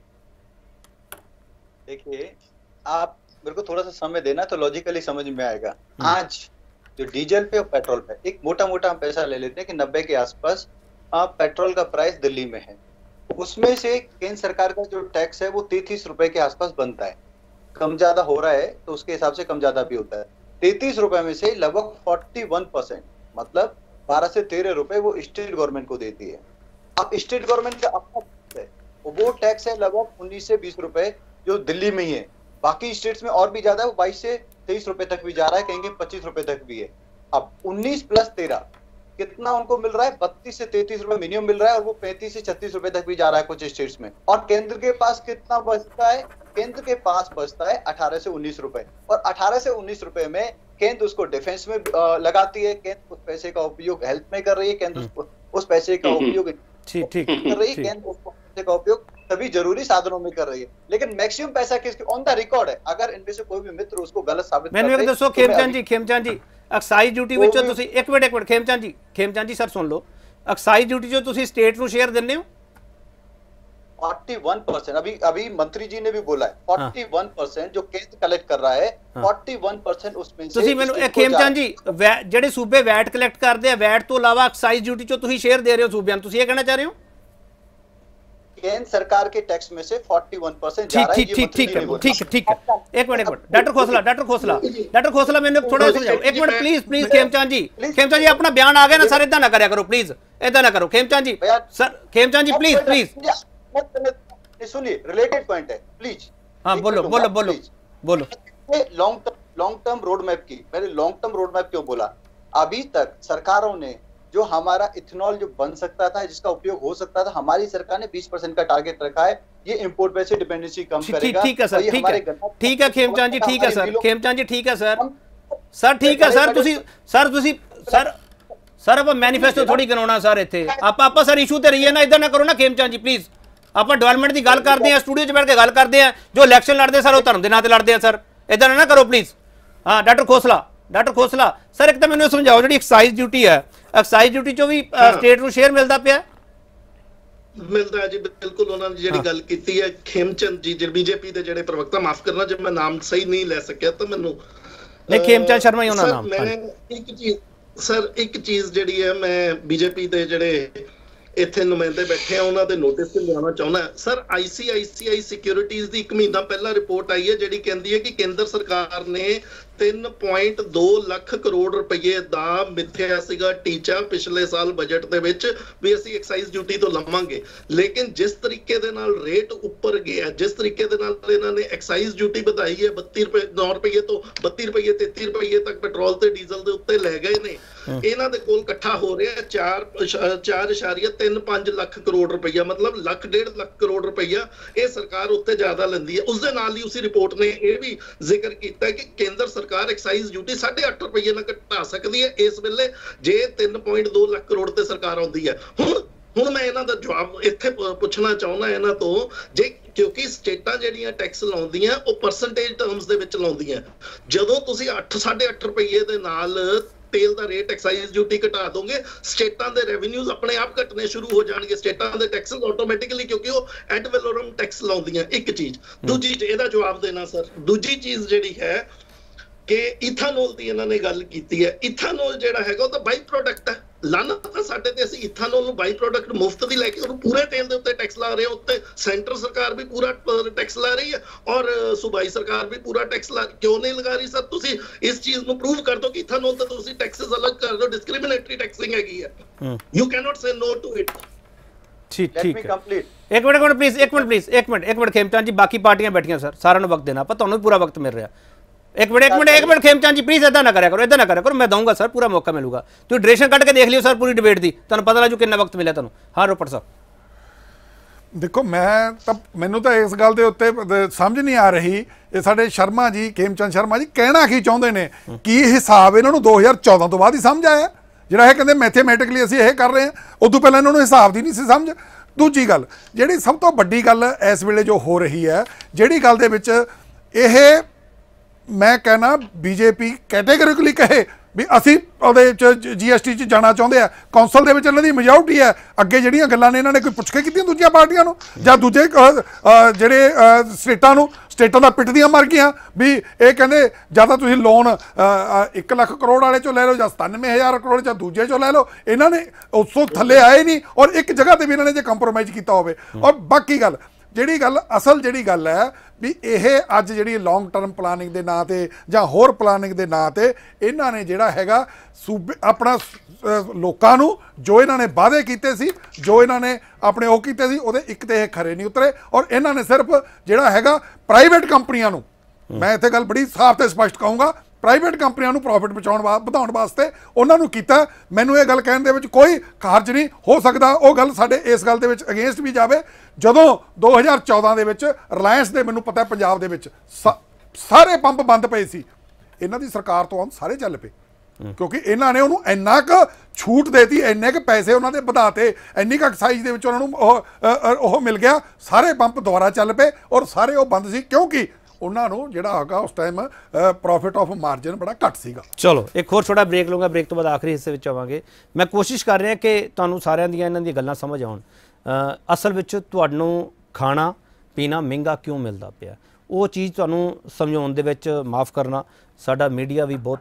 देखिए आप मेरे को थोड़ा सा समय देना तो लॉजिकली समझ में आएगा। आज जो डीजल पे और पेट्रोल पे एक मोटा मोटा हम पैसा ले लेते हैं कि नब्बे के आसपास पेट्रोल का प्राइस दिल्ली में है, उसमें से केंद्र सरकार का जो टैक्स है वो तैंतीस रुपए के आसपास बनता है। कम ज्यादा हो रहा है तो उसके हिसाब से कम ज्यादा भी होता है। तैंतीस रुपए में से लगभग फोर्टी वन परसेंट मतलब बारह से तेरह रुपए वो स्टेट गवर्नमेंट को देती है। अब स्टेट गवर्नमेंट का अपना है, वो टैक्स है लगभग उन्नीस से बीस रुपए जो दिल्ली में ही है। बाकी स्टेट्स में और भी ज्यादा है, वो बाईस से तेईस रुपए तक भी जा रहा है, कहीं पच्चीस रुपए तक भी है। अब उन्नीस प्लस तेरह कितना उनको मिल रहा है? बत्तीस से तैंतीस रुपए मिनिमम मिल रहा है और वो पैंतीस से छत्तीस रुपए तक भी जा रहा है कुछ स्टेट्स में। और केंद्र के पास कितना बचता है? केंद्र के पास बचता है अठारह से उन्नीस रुपए, और अठारह से उन्नीस रुपए में केंद्र उसको डिफेंस में लगाती है, केंद्र उस पैसे का उपयोग हेल्थ में कर रही है, केंद्र उस पैसे का उपयोग ठीक ठीक कर रही है, केंद्र उस पैसे का उपयोग सभी जरूरी साधनों में कर रही है। लेकिन मैक्सिमम पैसा किसके ऑन द रिकॉर्ड है, अगर इनमें से कोई भी मित्र उसको गलत साबित मैंने एक दसो खेमचंद जी खेमचंद जी एक्साइज ड्यूटी विचों तुसी एक मिनट एक मिनट खेमचंद जी खेमचंद जी सर सुन लो, एक्साइज ड्यूटी जो तुसी स्टेट नु शेयर दिंदे हो इकतालीस परसेंट अभी अभी मंत्री जी ने भी बोला है इकतालीस परसेंट जो केंद्र कलेक्ट कर रहा है इकतालीस परसेंट उसमें से ਤੁਸੀਂ ਮੈਨੂੰ ਇਹ ਖੇਮਚੰਦ ਜੀ ਜਿਹੜੇ ਸੂਬੇ ਵੈਟ ਕਲੈਕਟ ਕਰਦੇ ਆ ਵੈਟ ਤੋਂ ਇਲਾਵਾ ਐਕਸਾਈਜ਼ ਡਿਊਟੀ ਚੋਂ ਤੁਸੀਂ ਸ਼ੇਅਰ ਦੇ ਰਹੇ ਹੋ ਸੂਬਿਆਂ ਨੂੰ, ਤੁਸੀਂ ਇਹ ਕਹਿਣਾ ਚਾਹ ਰਹੇ ਹੋ? केंद्र सरकार के टैक्स में से इकतालीस परसेंट जा ठीक रहा है। ठीक ये ठीक मंत्री ठीक नहीं है बोल ठीक है रहा। ठीक है एक मिनट एक minute doctor Khosla doctor Khosla doctor Khosla मैंने थोड़ा समझाओ एक minute please please Khemchand ji Khemchand ji अपना बयान आ गया ना सर, इतना ना करया करो प्लीज, इतना ना करो Khemchand ji sir, Khemchand ji please please सुनिए, रिलेटेड पॉइंट है प्लीज। हाँ बोलो बोलो बोलो बोलो। Long term long term road map की, मैंने लॉन्ग टर्म रोड मैप क्यों बोला? अभी तक सरकारों ने जो हमारा इथेनॉल जो बन सकता था, जिसका उपयोग हो सकता था, हमारी सरकार ने बीस परसेंट का टारगेट रखा है। ये इंपोर्ट पे से डिपेंडेंसी कम करेगा। ठीक है सर, ठीक है ठीक है खेमचंद जी, ठीक है सर खेमचंद जी, ठीक है सर सर ठीक है सर ਤੁਸੀਂ ਸਰ ਤੁਸੀਂ ਸਰ ਸਰ ਆਪਾਂ ਮੈਨੀਫੈਸਟੋ ਥੋੜੀ ਬਣਾਉਣਾ ਸਰ, ਇੱਥੇ ਆਪਾਂ ਆਪਾਂ ਸਰ ਇਸ਼ੂ ਤੇ ਰਹੀਏ ਨਾ, ਇਦਾਂ ਨਾ ਕਰੋ ਨਾ खेमचंद ਜੀ ਪਲੀਜ਼। ਆਪਾਂ ਡਿਵੈਲਪਮੈਂਟ ਦੀ ਗੱਲ ਕਰਦੇ ਆ, ਸਟੂਡੀਓ 'ਚ ਬੈਠ ਕੇ ਗੱਲ ਕਰਦੇ ਆ, ਜੋ ਇਲੈਕਸ਼ਨ ਲੜਦੇ ਸਰ ਉਹ ਧਰਮ ਦੇ ਨਾਂ ਤੇ ਲੜਦੇ ਆ ਸਰ, ਇਦਾਂ ਨਾ ਕਰੋ ਪਲੀਜ਼। ਹਾਂ doctor Khosla doctor Khosla sir ਇੱਕ ਤਾਂ ਮੈਨੂੰ ਸਮਝਾਓ ਜਿਹੜੀ ਐਕਸਾਈਜ਼ ਡਿਊਟੀ ਹੈ, ਐਕਸਾਈਜ਼ ਡਿਊਟੀ ਚੋਂ ਵੀ ਸਟੇਟ ਨੂੰ ਸ਼ੇਅਰ ਮਿਲਦਾ ਪਿਆ? ਮਿਲਦਾ ਜੀ ਬਿਲਕੁਲ। ਉਹਨਾਂ ਨੇ ਜਿਹੜੀ ਗੱਲ ਕੀਤੀ ਹੈ खेमचंद ਜੀ ਜਿਹੜੇ ਬੀਜੇਪੀ ਦੇ ਜਿਹੜੇ ਪ੍ਰਵਕਤਾ, ਮਾਫ ਕਰਨਾ ਜੇ ਮੈਂ ਨਾਮ ਸਹੀ ਨਹੀਂ ਲੈ ਸਕਿਆ ਤਾਂ ਮੈਨੂੰ, ਨਹੀਂ खेमचंद शर्मा ही ਉਹਨਾਂ ਨਾਮ। ਮੈਂ ਇੱਕ ਚੀਜ਼ ਸਰ ਇੱਕ ਚੀਜ਼ ਜਿਹੜੀ ਹੈ ਮੈਂ ਬੀਜੇਪੀ ਦੇ ਜਿਹੜੇ ਇੱਥੇ ਨੁਮਾਇੰਦੇ ਬੈਠੇ ਆ ਉਹਨਾਂ ਦੇ ਨੋਟਿਸ ਤੇ ਲਿਆਉਣਾ ਚਾਹੁੰਦਾ ਸਰ। ਆਈਸੀਆਈਸੀਆਈ ਸਿਕਿਉਰਿਟੀਜ਼ ਦੀ ਇੱਕ ਮਹੀਨਾ ਪਹਿਲਾਂ ਰਿਪੋਰਟ ਆਈ ਹੈ ਜਿਹੜੀ ਕਹਿੰਦੀ ਹੈ ਕਿ ਕੇਂਦਰ ਸਰਕਾਰ ਨੇ ਤਿੰਨ ਪੁਆਇੰਟ ਦੋ ਲੱਖ ਕਰੋੜ ਰੁਪਏ ਦਾ ਮਿੱਥਿਆ ਸੀਗਾ ਟੀਚਾ ਪਿਛਲੇ ਸਾਲ ਬਜਟ ਦੇ ਵਿੱਚ ਵੀ ਅਸੀਂ ਐਕਸਾਈਜ਼ ਡਿਊਟੀ ਤੋਂ ਲਵਾਂਗੇ, ਲੇਕਿਨ ਜਿਸ ਤਰੀਕੇ ਦੇ ਨਾਲ ਰੇਟ ਉੱਪਰ ਗਿਆ, ਜਿਸ ਤਰੀਕੇ ਦੇ ਨਾਲ ਇਹਨਾਂ ਨੇ ਐਕਸਾਈਜ਼ ਡਿਊਟੀ ਵਧਾਈ ਹੈ ਬੱਤੀ ਰੁਪਏ ਨੌ ਰੁਪਏ ਤੋਂ ਬੱਤੀ ਰੁਪਏ ਤੇਤੀ ਰੁਪਏ ਤੱਕ ਪੈਟਰੋਲ ਤੇ ਡੀਜ਼ਲ ਦੇ ਉੱਤੇ ਲੈ ਗਏ ਨੇ। ਇਹਨਾਂ ਦੇ ਕੋਲ ਇਕੱਠਾ ਹੋ ਰਿਹਾ ਚਾਰ ਚਾਰ ਇਸ਼ਾਰੀਆ ਤਿੰਨ ਪੰਜ ਲੱਖ ਕਰੋੜ ਰੁਪਈਆ, ਮਤਲਬ ਲੱਖ ਡੇਢ ਲੱਖ ਕਰੋੜ ਰੁਪਈਆ ਇਹ ਸਰਕਾਰ ਉੱਤੇ ਜ਼ਿਆਦਾ ਲੈਂਦੀ ਹੈ। ਉਸ ਦੇ ਨਾਲ ਹੀ ਉਸੇ ਰਿਪੋਰਟ ਨੇ ਇਹ ਵੀ ਜ਼ਿਕਰ ਕੀਤਾ ਕਿ ਕੇਂਦਰ ਸਰਕਾਰ ਐਕਸਾਈਜ਼ ਡਿਊਟੀ ਸਾਢੇ ਅੱਠ ਰੁਪਈਏ ਨਾਲ ਘਟਾ ਸਕਦੀ ਹੈ ਇਸ ਵੇਲੇ ਜੇ ਤਿੰਨ ਪੁਆਇੰਟ ਦੋ ਲੱਖ ਕਰੋੜ ਤੇ ਸਰਕਾਰ ਆਉਂਦੀ ਹੈ। ਹੁਣ ਹੁਣ ਮੈਂ ਇਹਨਾਂ ਦਾ ਜਵਾਬ ਇੱਥੇ ਪੁੱਛਣਾ ਚਾਹੁੰਦਾ ਇਹਨਾਂ ਤੋਂ, ਜੇ ਕਿਉਂਕਿ ਸਟੇਟਾਂ ਜਿਹੜੀਆਂ ਟੈਕਸ ਲਾਉਂਦੀਆਂ ਉਹ ਪਰਸੈਂਟੇਜ ਟਰਮਸ ਦੇ ਵਿੱਚ ਲਾਉਂਦੀਆਂ, ਜਦੋਂ ਤੁਸੀਂ ਅੱਠ ਸਾਢੇ ਅੱਠ ਰੁਪਈਏ ਦੇ ਨਾਲ तेल का रेट एक्साइज ड्यूटी घटा दोगे, स्टेटां दे रेवेन्यूज अपने आप घटने शुरू हो जाएंगे, स्टेटां दे टैक्सेस ऑटोमेटिकली, क्योंकि वो एड वैलोरम टैक्स लाउंदियां। एक चीज दूजी ਇਹਦਾ जवाब देना सर। दूजी चीज ਜਿਹੜੀ है कि इथानोल ਦੀ ਇਹਨਾਂ ਨੇ ਗੱਲ ਕੀਤੀ ਹੈ। इथानोल ਜਿਹੜਾ ਹੈਗਾ ਉਹ ਤਾਂ ਬਾਈ ਪ੍ਰੋਡਕਟ ਹੈ। ਲਾਨਤ ਤਾਂ ਸਾਡੇ ਤੇ ਅਸੀਂ ਇਥਾਨੋਲ ਨੂੰ ਬਾਈ ਪ੍ਰੋਡਕਟ ਮੁਫਤ ਦੀ ਲੈ ਕੇ ਉਹਨੂੰ ਪੂਰੇ ਤੇਲ ਦੇ ਉੱਤੇ ਟੈਕਸ ਲਾ ਰਹੇ ਹਾਂ। ਉੱਤੇ ਸੈਂਟਰ ਸਰਕਾਰ ਵੀ ਪੂਰਾ ਟੈਕਸ ਲਾ ਰਹੀ ਹੈ ਔਰ ਸੂਬਾਈ ਸਰਕਾਰ ਵੀ ਪੂਰਾ ਟੈਕਸ ਲਾ ਕਿਉਂ ਨਹੀਂ ਲਗਾ ਰਹੀ ਸਰ? ਤੁਸੀਂ ਇਸ ਚੀਜ਼ ਨੂੰ ਪ੍ਰੂਵ ਕਰ ਦਿਓ ਕਿ ਇਥਾਨੋਲ ਤੇ ਤੁਸੀਂ ਟੈਕਸਸ ਅਲੱਗ ਕਰ ਦਿਓ, ਡਿਸਕ੍ਰਿਮੀਨੇਟਰੀ ਟੈਕਸਿੰਗ ਹੈਗੀ ਹੈ। You can not say no to it. ठीक ठीक है, एक मिनट एक मिनट प्लीज एक मिनट प्लीज एक मिनट एक मिनट खेमचंद जी, बाकी पार्टियां बैठियां सर, सारा वक्त देना पर ਤੁਹਾਨੂੰ पूरा वक्त मिल रहा। एक मिनट एक मिनट एक मिनट खेमचंद जी प्लीज इदा ना करा करो, इदा ना करा करो, मैं दूंगा सर पूरा मौका मिलूगा। तो ड्यूरेशन कट के देख लियो सर पूरी डिबेट दी, ਤੁਹਾਨੂੰ ਪਤਾ ਲੱਗੂ ਕਿੰਨਾ ਵਕਤ ਮਿਲਿਆ ਤੁਹਾਨੂੰ। ਹਾਂ ਰੋਪੜ ਸਾਹਿਬ ਦੇਖੋ ਮੈਂ ਤਾਂ ਮੈਨੂੰ ਤਾਂ ਇਸ ਗੱਲ ਦੇ ਉੱਤੇ ਸਮਝ ਨਹੀਂ ਆ ਰਹੀ, ਇਹ ਸਾਡੇ ਸ਼ਰਮਾ ਜੀ खेमचंद ਸ਼ਰਮਾ ਜੀ ਕਹਿਣਾ ਕੀ ਚਾਹੁੰਦੇ ਨੇ? ਕੀ ਹਿਸਾਬ ਇਹਨਾਂ ਨੂੰ ਦੋ ਹਜ਼ਾਰ ਚੌਦਾਂ ਤੋਂ ਬਾਅਦ ਹੀ ਸਮਝ ਆਇਆ ਜਿਹੜਾ ਇਹ ਕਹਿੰਦੇ ਮੈਥਮੈਟਿਕਲੀ ਅਸੀਂ ਇਹ ਕਰ ਰਹੇ ਹਾਂ? ਉਦੋਂ ਪਹਿਲਾਂ ਇਹਨਾਂ ਨੂੰ ਹਿਸਾਬ ਦੀ ਨਹੀਂ ਸੀ ਸਮਝ। ਦੂਜੀ ਗੱਲ ਜਿਹੜੀ ਸਭ ਤੋਂ ਵੱਡੀ ਗੱਲ ਇਸ ਵੇਲੇ ਜੋ ਹੋ ਰਹੀ ਹੈ, ਜਿਹੜੀ ਗੱਲ ਦੇ ਵਿੱਚ ਇਹ ਮੈਂ ਕਹਿਣਾ ਬੀਜੇਪੀ ਕੈਟੇਗੋਰਿਕਲੀ ਕਹੇ ਵੀ ਅਸੀਂ ਉਹਦੇ ਚ ਜੀਐਸਟੀ ਚ ਜਾਣਾ ਚਾਹੁੰਦੇ ਆ, ਕੌਂਸਲ ਦੇ ਵਿੱਚ ਇਹਨਾਂ ਦੀ ਮੈਜੋਰਟੀ ਹੈ। ਅੱਗੇ ਜਿਹੜੀਆਂ ਗੱਲਾਂ ਨੇ ਇਹਨਾਂ ਨੇ ਕੋਈ ਪੁੱਛ ਕੇ ਕੀਤੀਆਂ ਦੂਜੀਆਂ ਪਾਰਟੀਆਂ ਨੂੰ ਜਾਂ ਦੂਜੇ ਜਿਹੜੇ ਸਟੇਟਾਂ ਨੂੰ? ਸਟੇਟਾਂ ਦਾ ਪਿੱਟਦੀਆਂ ਮਰ ਗਈਆਂ ਵੀ ਇਹ ਕਹਿੰਦੇ ਜਾਂ ਤਾਂ ਤੁਸੀਂ ਲੋਨ ਇੱਕ ਲੱਖ ਕਰੋੜ ਵਾਲੇ ਚੋਂ ਲੈ ਲਓ ਜਾਂ ਸਤਾਨਵੇਂ ਹਜ਼ਾਰ ਕਰੋੜ ਜਾਂ ਦੂਜੇ ਚੋਂ ਲੈ ਲਓ। ਇਹਨਾਂ ਨੇ ਉਸ ਤੋਂ ਥੱਲੇ ਆਏ ਨਹੀਂ ਔਰ ਇੱਕ ਜਗ੍ਹਾ ਤੇ ਵੀ ਇਹਨਾਂ ਨੇ ਜੇ ਕੰਪਰੋਮਾਈਜ਼ ਕੀਤਾ ਹੋਵੇ। ਔਰ ਬਾਕੀ ਗੱਲ ਜਿਹੜੀ ਗੱਲ ਅਸਲ ਜਿਹੜੀ ਗੱਲ ਹੈ ਵੀ ਇਹ ਅੱਜ ਜਿਹੜੀ ਲੌਂਗ ਟਰਮ ਪਲਾਨਿੰਗ ਦੇ ਨਾਂ 'ਤੇ ਜਾਂ ਹੋਰ ਪਲਾਨਿੰਗ ਦੇ ਨਾਂ 'ਤੇ ਇਹਨਾਂ ਨੇ ਜਿਹੜਾ ਹੈਗਾ ਸੂਬੇ ਆਪਣਾ ਲੋਕਾਂ ਨੂੰ ਜੋ ਇਹਨਾਂ ਨੇ ਵਾਅਦੇ ਕੀਤੇ ਸੀ, ਜੋ ਇਹਨਾਂ ਨੇ ਆਪਣੇ ਉਹ ਕੀਤੇ ਸੀ, ਉਹਦੇ ਇੱਕ ਤੇ ਇਹ ਖਰੇ ਨਹੀਂ ਉਤਰੇ। ਔਰ ਇਹਨਾਂ ਨੇ ਸਿਰਫ ਜਿਹੜਾ ਹੈਗਾ ਪ੍ਰਾਈਵੇਟ ਕੰਪਨੀਆਂ ਨੂੰ, ਮੈਂ ਇੱਥੇ ਗੱਲ ਬੜੀ ਸਾਫ਼ ਤੇ ਸਪਸ਼ਟ ਕਹੂੰਗਾ, ਪ੍ਰਾਈਵੇਟ ਕੰਪਨੀਆਂ ਨੂੰ ਪ੍ਰੋਫਿਟ ਬਚਾਉਣ ਵਾ ਵਧਾਉਣ ਵਾਸਤੇ ਉਹਨਾਂ ਨੂੰ ਕੀਤਾ। ਮੈਨੂੰ ਇਹ ਗੱਲ ਕਹਿਣ ਦੇ ਵਿੱਚ ਕੋਈ ਖਾਰਜ ਨਹੀਂ ਹੋ ਸਕਦਾ। ਉਹ ਗੱਲ ਸਾਡੇ ਇਸ ਗੱਲ ਦੇ ਵਿੱਚ ਅਗੇਂਸਟ ਵੀ ਜਾਵੇ ਜਦੋਂ ਦੋ ਹਜ਼ਾਰ ਚੌਦਾਂ ਦੇ ਵਿੱਚ ਰਿਲਾਇੰਸ ਦੇ ਮੈਨੂੰ ਪਤਾ ਪੰਜਾਬ ਦੇ ਵਿੱਚ ਸਾਰੇ ਪੰਪ ਬੰਦ ਪਏ ਸੀ, ਇਹਨਾਂ ਦੀ ਸਰਕਾਰ ਤੋਂ ਆਉਣ ਸਾਰੇ ਚੱਲ ਪਏ ਕਿਉਂਕਿ ਇਹਨਾਂ ਨੇ ਉਹਨੂੰ ਇੰਨਾ ਕੁ ਛੂਟ ਦੇਤੀ, ਇੰਨੇ ਕੁ ਪੈਸੇ ਉਹਨਾਂ ਦੇ ਵਧਾਤੇ, ਇੰਨੀ ਕੁ ਐਕਸਾਈਜ਼ ਦੇ ਵਿੱਚ ਉਹਨਾਂ ਨੂੰ ਉਹ ਉਹ ਮਿਲ ਗਿਆ, ਸਾਰੇ ਪੰਪ ਦੁਬਾਰਾ ਚੱਲ ਪਏ ਔਰ ਸਾਰੇ ਉਹ ਬੰਦ ਸੀ ਕਿਉਂਕਿ ਉਹਨਾਂ ਨੂੰ ਜਿਹੜਾ ਹੈਗਾ ਉਸ ਟਾਈਮ ਪ੍ਰੋਫਿਟ ਆਫ ਮਾਰਜਨ ਬੜਾ ਘੱਟ ਸੀਗਾ। ਚਲੋ ਇੱਕ ਹੋਰ ਛੋਟਾ ਬ੍ਰੇਕ ਲਵਾਂਗਾ, ਬ੍ਰੇਕ ਤੋਂ ਬਾਅਦ ਆਖਰੀ ਹਿੱਸੇ ਵਿੱਚ ਆਵਾਂਗੇ। ਮੈਂ ਕੋਸ਼ਿਸ਼ ਕਰ ਰਿਹਾ ਕਿ ਤੁਹਾਨੂੰ ਸਾਰਿਆਂ ਦੀਆਂ ਇਹਨਾਂ ਦੀਆਂ ਗੱਲਾਂ ਸਮਝ ਆਉਣ। ਅਸਲ ਵਿੱਚ ਤੁਹਾਨੂੰ ਖਾਣਾ ਪੀਣਾ ਮਹਿੰਗਾ ਕਿਉਂ ਮਿਲਦਾ ਪਿਆ, ਉਹ ਚੀਜ਼ ਤੁਹਾਨੂੰ ਸਮਝਾਉਣ ਦੇ ਵਿੱਚ ਮਾਫ ਕਰਨਾ ਸਾਡਾ ਮੀਡੀਆ ਵੀ ਬਹੁਤ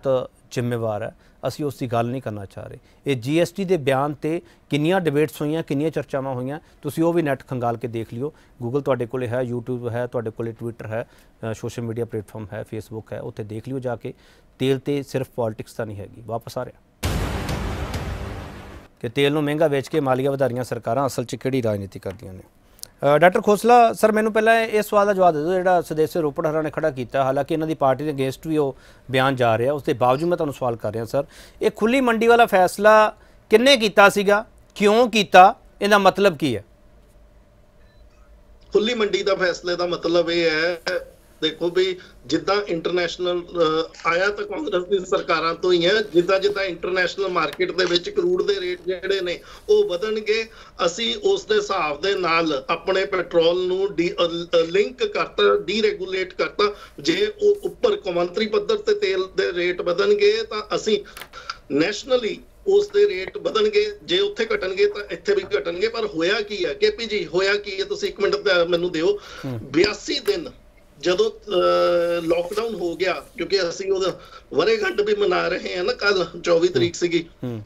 ਜ਼ਿੰਮੇਵਾਰ ਹੈ, ਅਸੀਂ ਉਸ ਦੀ ਗੱਲ ਨਹੀਂ ਕਰਨਾ ਚਾਹ ਰਹੇ। ਇਹ ਜੀ ਐਸ ਟੀ ਦੇ ਬਿਆਨ ਤੇ ਕਿੰਨੀਆਂ ਡਿਬੇਟਸ ਹੋਈਆਂ, ਕਿੰਨੀਆਂ ਚਰਚਾਵਾਂ ਹੋਈਆਂ, ਤੁਸੀਂ ਉਹ ਵੀ ਨੈਟ ਖੰਗਾਲ ਕੇ ਦੇਖ ਲਿਓ। ਗੂਗਲ ਤੁਹਾਡੇ ਕੋਲੇ ਹੈ, ਯੂਟਿਊਬ ਹੈ, ਤੁਹਾਡੇ ਕੋਲੇ ਟਵਿੱਟਰ ਹੈ, ਸੋਸ਼ਲ ਮੀਡੀਆ ਪਲੇਟਫਾਰਮ ਹੈ, ਫੇਸਬੁੱਕ ਹੈ, ਉੱਥੇ ਦੇਖ ਲਿਓ ਜਾ ਕੇ। ਤੇਲ ਤੇ ਸਿਰਫ ਪੋਲਿਟਿਕਸ ਤਾਂ ਨਹੀਂ ਹੈਗੀ। ਵਾਪਸ ਆ ਰਿਹਾ ਕਿ ਤੇਲ ਨੂੰ ਮਹਿੰਗਾ ਵੇਚ ਕੇ ਮਾਲੀਆ ਵਧਾ ਰਹੀਆਂ ਸਰਕਾਰਾਂ ਅਸਲ 'ਚ ਕਿਹੜੀ ਰਾਜਨੀਤੀ ਕਰਦੀਆਂ ਨੇ। ਡਾਕਟਰ ਖੋਸਲਾ ਸਰ, ਮੈਨੂੰ ਪਹਿਲਾਂ ਇਸ ਸਵਾਲ ਦਾ ਜਵਾਬ ਦੇ ਦਿਓ ਜਿਹੜਾ ਸਦੇਸੇ ਰੋਪੜ ਹਰਾਂ ਨੇ ਖੜਾ ਕੀਤਾ। ਹਾਲਾਂਕਿ ਇਹਨਾਂ ਦੀ ਪਾਰਟੀ ਦੇ ਅਗੇਂਸਟ ਵੀ ਉਹ ਬਿਆਨ ਜਾ ਰਿਹਾ, ਉਸ ਦੇ ਬਾਵਜੂਦ ਮੈਂ ਤੁਹਾਨੂੰ ਸਵਾਲ ਕਰ ਰਿਹਾ ਸਰ, ਇਹ ਖੁੱਲੀ ਮੰਡੀ ਵਾਲਾ ਫੈਸਲਾ ਕਿੰਨੇ ਕੀਤਾ ਸੀਗਾ, ਕਿਉਂ ਕੀਤਾ, ਇਹਦਾ ਮਤਲਬ ਕੀ ਹੈ? ਖੁੱਲੀ ਮੰਡੀ ਦਾ ਫੈਸਲੇ ਦਾ ਮਤਲਬ ਇਹ ਹੈ, ਦੇਖੋ ਵੀ ਜਿੱਦਾਂ ਇੰਟਰਨੈਸ਼ਨਲ ਆਇਆ ਤਾਂ ਕਾਂਗਰਸ ਦੀ ਸਰਕਾਰਾਂ ਤੋਂ ਹੀ ਹੈ, ਜਿੱਦਾਂ ਜਿੱਦਾਂ ਇੰਟਰਨੈਸ਼ਨਲ ਮਾਰਕੀਟ ਦੇ ਵਿੱਚ ਕਰੂਡ ਦੇ ਰੇਟ ਜਿਹੜੇ ਨੇ ਉਹ ਵਧਣਗੇ, ਅਸੀਂ ਉਸ ਦੇ ਹਿਸਾਬ ਦੇ ਨਾਲ ਆਪਣੇ ਪੈਟਰੋਲ ਨੂੰ ਲਿੰਕ ਕਰਤਾ, ਡੀਰੈਗੂਲੇਟ ਕਰਤਾ। ਜੇ ਉਹ ਉੱਪਰ ਕੌਮਾਂਤਰੀ ਪੱਧਰ ਤੇ ਤੇਲ ਦੇ ਰੇਟ ਵਧਣਗੇ ਤਾਂ ਅਸੀਂ ਨੈਸ਼ਨਲੀ ਉਸ ਦੇ ਰੇਟ ਵਧਣਗੇ, ਜੇ ਉੱਥੇ ਘਟਣਗੇ ਤਾਂ ਇੱਥੇ ਵੀ ਘਟਣਗੇ। ਪਰ ਹੋਇਆ ਕੀ ਹੈ ਕੇ ਪੀ ਜੀ, ਹੋਇਆ ਕੀ ਹੈ, ਤੁਸੀਂ ਇੱਕ ਮਿੰਟ ਮੈਨੂੰ ਦਿਓ। ਬਿਆਸੀ ਦਿਨ ਜਦੋਂ ਲੋਕਡਾਊਨ ਹੋ ਗਿਆ, ਕਿਉਂਕਿ ਅਸੀਂ ਉਹਦਾ ਵਰੇਗੰਢ ਵੀ ਮਨਾ ਰਹੇ ਹਾਂ ਨਾ, ਕੱਲ ਚੌਵੀ ਤਰੀਕ ਸੀਗੀ,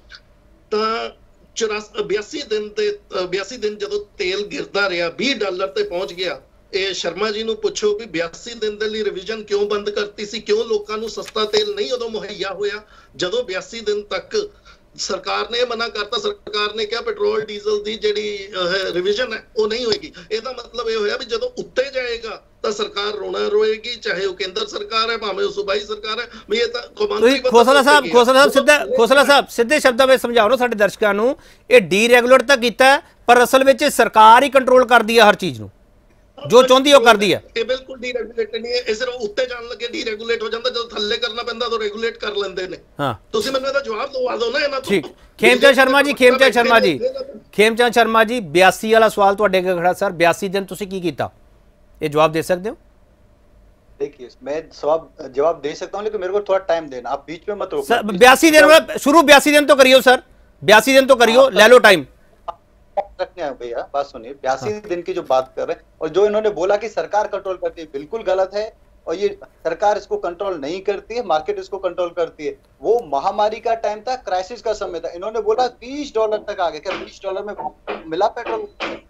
ਤਾਂ ਚੁਰਾਸੀ ਬਿਆਸੀ ਦਿਨ ਤੇ ਬਿਆਸੀ ਦਿਨ ਜਦੋਂ ਤੇਲ ਗਿਰਦਾ ਰਿਹਾ, ਵੀਹ ਡਾਲਰ ਤੇ ਪਹੁੰਚ ਗਿਆ। ਇਹ ਸ਼ਰਮਾ ਜੀ ਨੂੰ ਪੁੱਛੋ ਵੀ ਬਿਆਸੀ ਦਿਨ ਦੇ ਲਈ ਰਿਵੀਜ਼ਨ ਕਿਉਂ ਬੰਦ ਕਰਤੀ ਸੀ, ਕਿਉਂ ਲੋਕਾਂ ਨੂੰ ਸਸਤਾ ਤੇਲ ਨਹੀਂ ਉਦੋਂ ਮੁਹੱਈਆ ਹੋਇਆ ਜਦੋਂ ਬਿਆਸੀ ਦਿਨ ਤੱਕ ਸਰਕਾਰ ਨੇ ਮਨਾ ਕਰਤਾ। ਸਰਕਾਰ ਨੇ ਕਿਹਾ ਪੈਟਰੋਲ ਡੀਜ਼ਲ ਦੀ ਜਿਹੜੀ ਰਿਵੀਜ਼ਨ ਹੈ ਉਹ ਨਹੀਂ ਹੋਏਗੀ। ਇਹਦਾ ਮਤਲਬ ਇਹ ਹੋਇਆ ਵੀ ਜਦੋਂ ਉੱਤੇ ਜਾਏਗਾ ਤਾਂ ਸਰਕਾਰ ਰੋਣਾ ਰੋਏਗੀ, ਚਾਹੇ ਉਹ ਕੇਂਦਰ ਸਰਕਾਰ ਹੈ, ਭਾਵੇਂ ਉਹ ਸੂਬਾਈ ਸਰਕਾਰ ਹੈ। ਵੀ ਇਹ ਤਾਂ ਕੌਮਾਂਤਰੀ ਖੋਸਲਾ ਸਾਹਿਬ ਖੋਸਲਾ ਸਾਹਿਬ ਸਿੱਧਾ ਖੋਸਲਾ ਸਾਹਿਬ ਸਿੱਧੇ ਸ਼ਬਦਾਂ ਵਿੱਚ ਸਮਝਾਓ ਨਾ ਸਾਡੇ ਦਰਸ਼ਕਾਂ ਨੂੰ, ਇਹ ਡੀਰੈਗੂਲੇਟ ਤਾਂ ਕੀਤਾ ਪਰ ਅਸਲ ਵਿੱਚ ਸਰਕਾਰ ਹੀ ਕੰਟਰੋਲ ਕਰਦੀ ਹੈ ਹਰ ਚੀਜ਼ ਨੂੰ, ਜੋ ਚਾਹੁੰਦੀ ਉਹ ਕਰਦੀ ਹੈ। ਇਹ ਬਿਲਕੁਲ ਡੀਰੈਗੂਲੇਟ ਨਹੀਂ ਹੈ, ਇਹ ਸਿਰਫ ਉੱਤੇ ਜਾਣ ਲੱਗੇ ਡੀਰੈਗੂਲੇਟ ਹੋ ਜਾਂਦਾ, ਜਦੋਂ ਥੱਲੇ ਕਰਨਾ ਪੈਂਦਾ ਤਾਂ ਰੈਗੂਲੇਟ ਕਰ ਲੈਂਦੇ ਨੇ। ਹਾਂ, ਤੁਸੀਂ ਮੈਨੂੰ ਇਹਦਾ ਜਵਾਬ ਦਵਾ ਦਿਓ ਨਾ ਇਹਨਾਂ ਤੋਂ। ਠੀਕ, ਖੇਮਚੰਦ ਸ਼ਰਮਾ ਜੀ ਖੇਮਚੰਦ ਸ਼ਰਮਾ ਜੀ ਖੇਮਚੰਦ ਸ਼ਰਮਾ ਜੀ ਬਿਆਸੀ ਵਾਲਾ ਸਵਾਲ ਤੁਹਾਡੇ ਅੱਗੇ ਖੜਾ ਸਰ, ਬਿਆਸੀ ਦਿਨ ਤੁਸੀਂ ਕੀ ਕੀਤਾ, ਇਹ ਜਵਾਬ ਦੇ ਸਕਦੇ हो? देखिए मैं जवाब जवाब दे सकता हूं, लेकिन मेरे को थोड़ा टाइम देना, आप बीच में मत रोको। बयासी दिन शुरू बयासी दिन तो करियो सर, बयासी दिन तो करियो, ले लो टाइम। रखने भैया बात सुनिए, बयासी दिन की जो बात कर रहे हैं और जो इन्होंने बोला कि सरकार कंट्रोल करती है, बिल्कुल गलत है। और ये सरकार इसको कंट्रोल नहीं करती है, मार्केट इसको कंट्रोल करती है। वो महामारी का टाइम था, क्राइसिस का समय था, इन्होंने बोला बीस डॉलर तक आ गया। क्या बीस डॉलर में मिला पेट्रोल?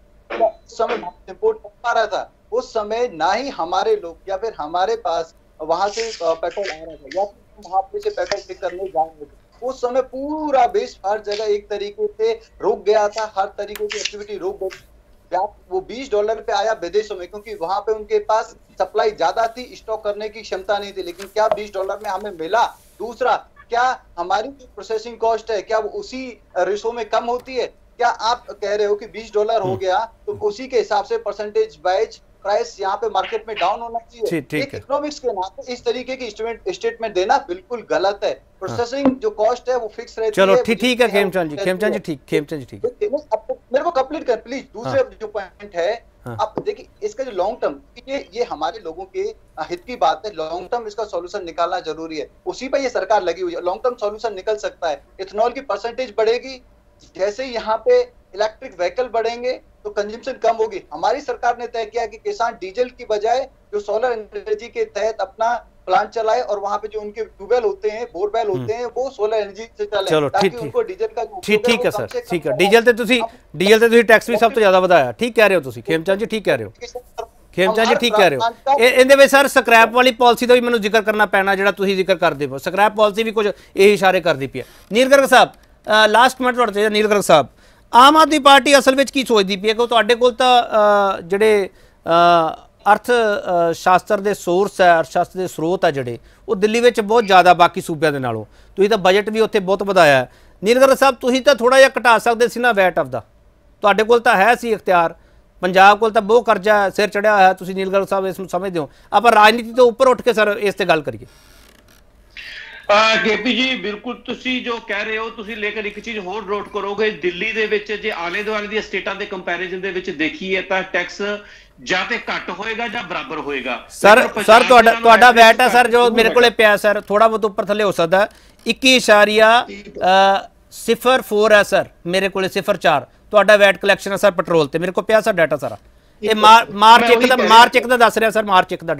उस समय इंपोर्ट कर पा रहा था, उस समय ना ही हमारे लोग या फिर हमारे पास वहां से पेट्रोल आ रहा था, या फिर वहां पे से पेट्रोल पिक करने जा रहे थे। उस समय पूरा बेस हर जगह एक तरीके से रुक गया था, हर तरीके की एक्टिविटी रुक गई। वो बीस डॉलर पे आया विदेशों में, क्योंकि वहां पे उनके पास सप्लाई ज्यादा थी, स्टॉक करने की क्षमता नहीं थी। लेकिन क्या बीस डॉलर में हमें मिला? दूसरा, क्या हमारी जो प्रोसेसिंग कॉस्ट है क्या वो उसी रेशो में कम होती है? क्या आप कह रहे हो कि बीस डॉलर हो गया तो उसी के हिसाब से परसेंटेज वाइज प्राइस यहाँ पे मार्केट में डाउन होना चाहिए? एक इकोनॉमिक्स के नाते इस तरीके की स्टेटमेंट देना बिल्कुल गलत है। प्रोसेसिंग जो कॉस्ट है वो फिक्स रहती है। चलो ठीक ठीक है खेमचंद जी, खेमचंद जी ठीक, खेमचंद जी ठीक है। मेरे को कंप्लीट कर प्लीज। दूसरे जो पॉइंट है, आप देखिए इसका जो लॉन्ग टर्म, ये ये हमारे लोगों के हित की बात है। लॉन्ग टर्म इसका सॉल्यूशन निकालना जरूरी है, उसी पर ये सरकार लगी हुई है। लॉन्ग टर्म सॉल्यूशन निकल सकता है, इथेनॉल की परसेंटेज बढ़ेगी, जैसे ही यहाँ पे इलेक्ट्रिक व्हीकल बढ़ेंगे तो कंजम्पशन कम होगी। हमारी सरकार ने तय किया कि किसान डीजल की बजाय जो सोलर एनर्जी के तहत अपना प्लांट चलाए और वहां पे जो उनके ट्यूबवेल होते हैं, बोरवेल होते हैं, वो सोलर एनर्जी से चले। चलो ठीक उनको डीजल का ठीक ठीक है सर, ठीक है। डीजल ते तुसी डीजल ते तुसी टैक्स भी सब तो ज्यादा ਵਧਾਇਆ, ठीक कह रहे हो तुसी खेमचंद जी, ठीक कह रहे हो खेमचंद जी, ठीक कह रहे हो। ਇਹਦੇ ਵਿੱਚ ਸਰ ਸਕ੍ਰੈਪ ਵਾਲੀ ਪਾਲਿਸੀ ਦਾ ਵੀ ਮੈਨੂੰ ਜ਼ਿਕਰ ਕਰਨਾ ਪੈਣਾ, ਜਿਹੜਾ ਤੁਸੀਂ ਜ਼ਿਕਰ ਕਰਦੇ ਹੋ। ਸਕ੍ਰੈਪ ਪਾਲਿਸੀ ਵੀ ਕੁਝ ਇਹ ਇਸ਼ਾਰੇ ਕਰਦੀ ਪਈ ਹੈ। ਨੀਲ ਗਰਗ ਸਾਹਿਬ, ਲਾਸਟ ਮਿੰਟ ਤੁਹਾਡਾ ਚਾਹੀਦਾ। ਨੀਲ ਗਰਗ ਸਾਹਿਬ, ਆਮ ਆਦਮੀ ਪਾਰਟੀ ਅਸਲ ਵਿੱਚ ਕੀ ਸੋਚਦੀ ਪਈ ਹੈ? ਕਿ ਤੁਹਾਡੇ ਕੋਲ ਤਾਂ ਜਿਹੜੇ ਅਰਥ ਸ਼ਾਸਤਰ ਦੇ ਸੋਰਸ ਹੈ, ਅਰਥ ਸ਼ਾਸਤਰ ਦੇ ਸਰੋਤ ਹੈ ਜਿਹੜੇ, ਉਹ ਦਿੱਲੀ ਵਿੱਚ ਬਹੁਤ ਜ਼ਿਆਦਾ ਬਾਕੀ ਸੂਬਿਆਂ ਦੇ ਨਾਲੋਂ। ਤੁਸੀਂ ਤਾਂ ਬਜਟ ਵੀ ਉੱਥੇ ਬਹੁਤ ਵਧਾਇਆ ਹੈ। ਨੀਲ ਗਰਗ ਸਾਹਿਬ, ਤੁਸੀਂ ਤਾਂ ਥੋੜ੍ਹਾ ਜਿਹਾ ਘਟਾ ਸਕਦੇ ਸੀ ਨਾ ਵੈਟ ਆਫ ਦਾ, ਤੁਹਾਡੇ ਕੋਲ ਤਾਂ ਹੈ ਸੀ ਇਖਤਿਆਰ। ਪੰਜਾਬ ਕੋਲ ਤਾਂ ਬਹੁਤ ਕਰਜ਼ਾ ਸਿਰ ਚੜਿਆ ਹੋਇਆ, ਤੁਸੀਂ ਨੀਲ ਗਰਗ ਸਾਹਿਬ ਇਸ ਨੂੰ ਸਮਝਦੇ ਹੋ। ਆਪਾਂ ਰਾਜਨੀਤੀ ਤੋਂ ਉੱਪਰ ਉੱਠ ਕੇ ਸਰ ਇਸ ਤੇ ਗੱਲ ਕਰੀਏ। केपी जी बिल्कुल तुसी जो कह रहे हो, तुसी लेकर एक चीज होर नोट करोगे, दिल्ली दे विच जे आले दुआले दी स्टेटां दे कंपैरिजन दे विच देखीए तां टैक्स ਜਾਂ ਤੇ ਘੱਟ ਹੋਏਗਾ ਜਾਂ ਬਰਾਬਰ ਹੋਏਗਾ। ਸਰ ਸਰ ਤੁਹਾਡਾ ਤੁਹਾਡਾ ਵੈਟ ਹੈ ਸਰ, ਜੋ ਮੇਰੇ ਕੋਲੇ ਪਿਆ ਸਰ, ਥੋੜਾ ਬਹੁਤ ਉੱਪਰ ਥੱਲੇ ਹੋ ਸਕਦਾ, ਇੱਕੀ ਇਸ਼ਾਰੀਆ ਸਿਫਰ ਚਾਰ ਹੈ ਸਰ ਮੇਰੇ ਕੋਲੇ, ਸਿਫਰ ਚਾਰ ਤੁਹਾਡਾ ਵੈਟ ਕਲੈਕਸ਼ਨ ਹੈ ਸਰ ਪੈਟਰੋਲ ਤੇ। ਮੇਰੇ ਕੋਲ ਪਿਆ ਸਰ ਡਾਟਾ ਸਾਰਾ, ਇਹ ਮਾਰਚ ਇੱਕ ਦਾ ਮਾਰਚ ਇੱਕ ਦਾ ਦੱਸ ਰਿਹਾ ਸਰ, ਮਾਰਚ ਇੱਕ ਦਾ ਡਾਟਾ।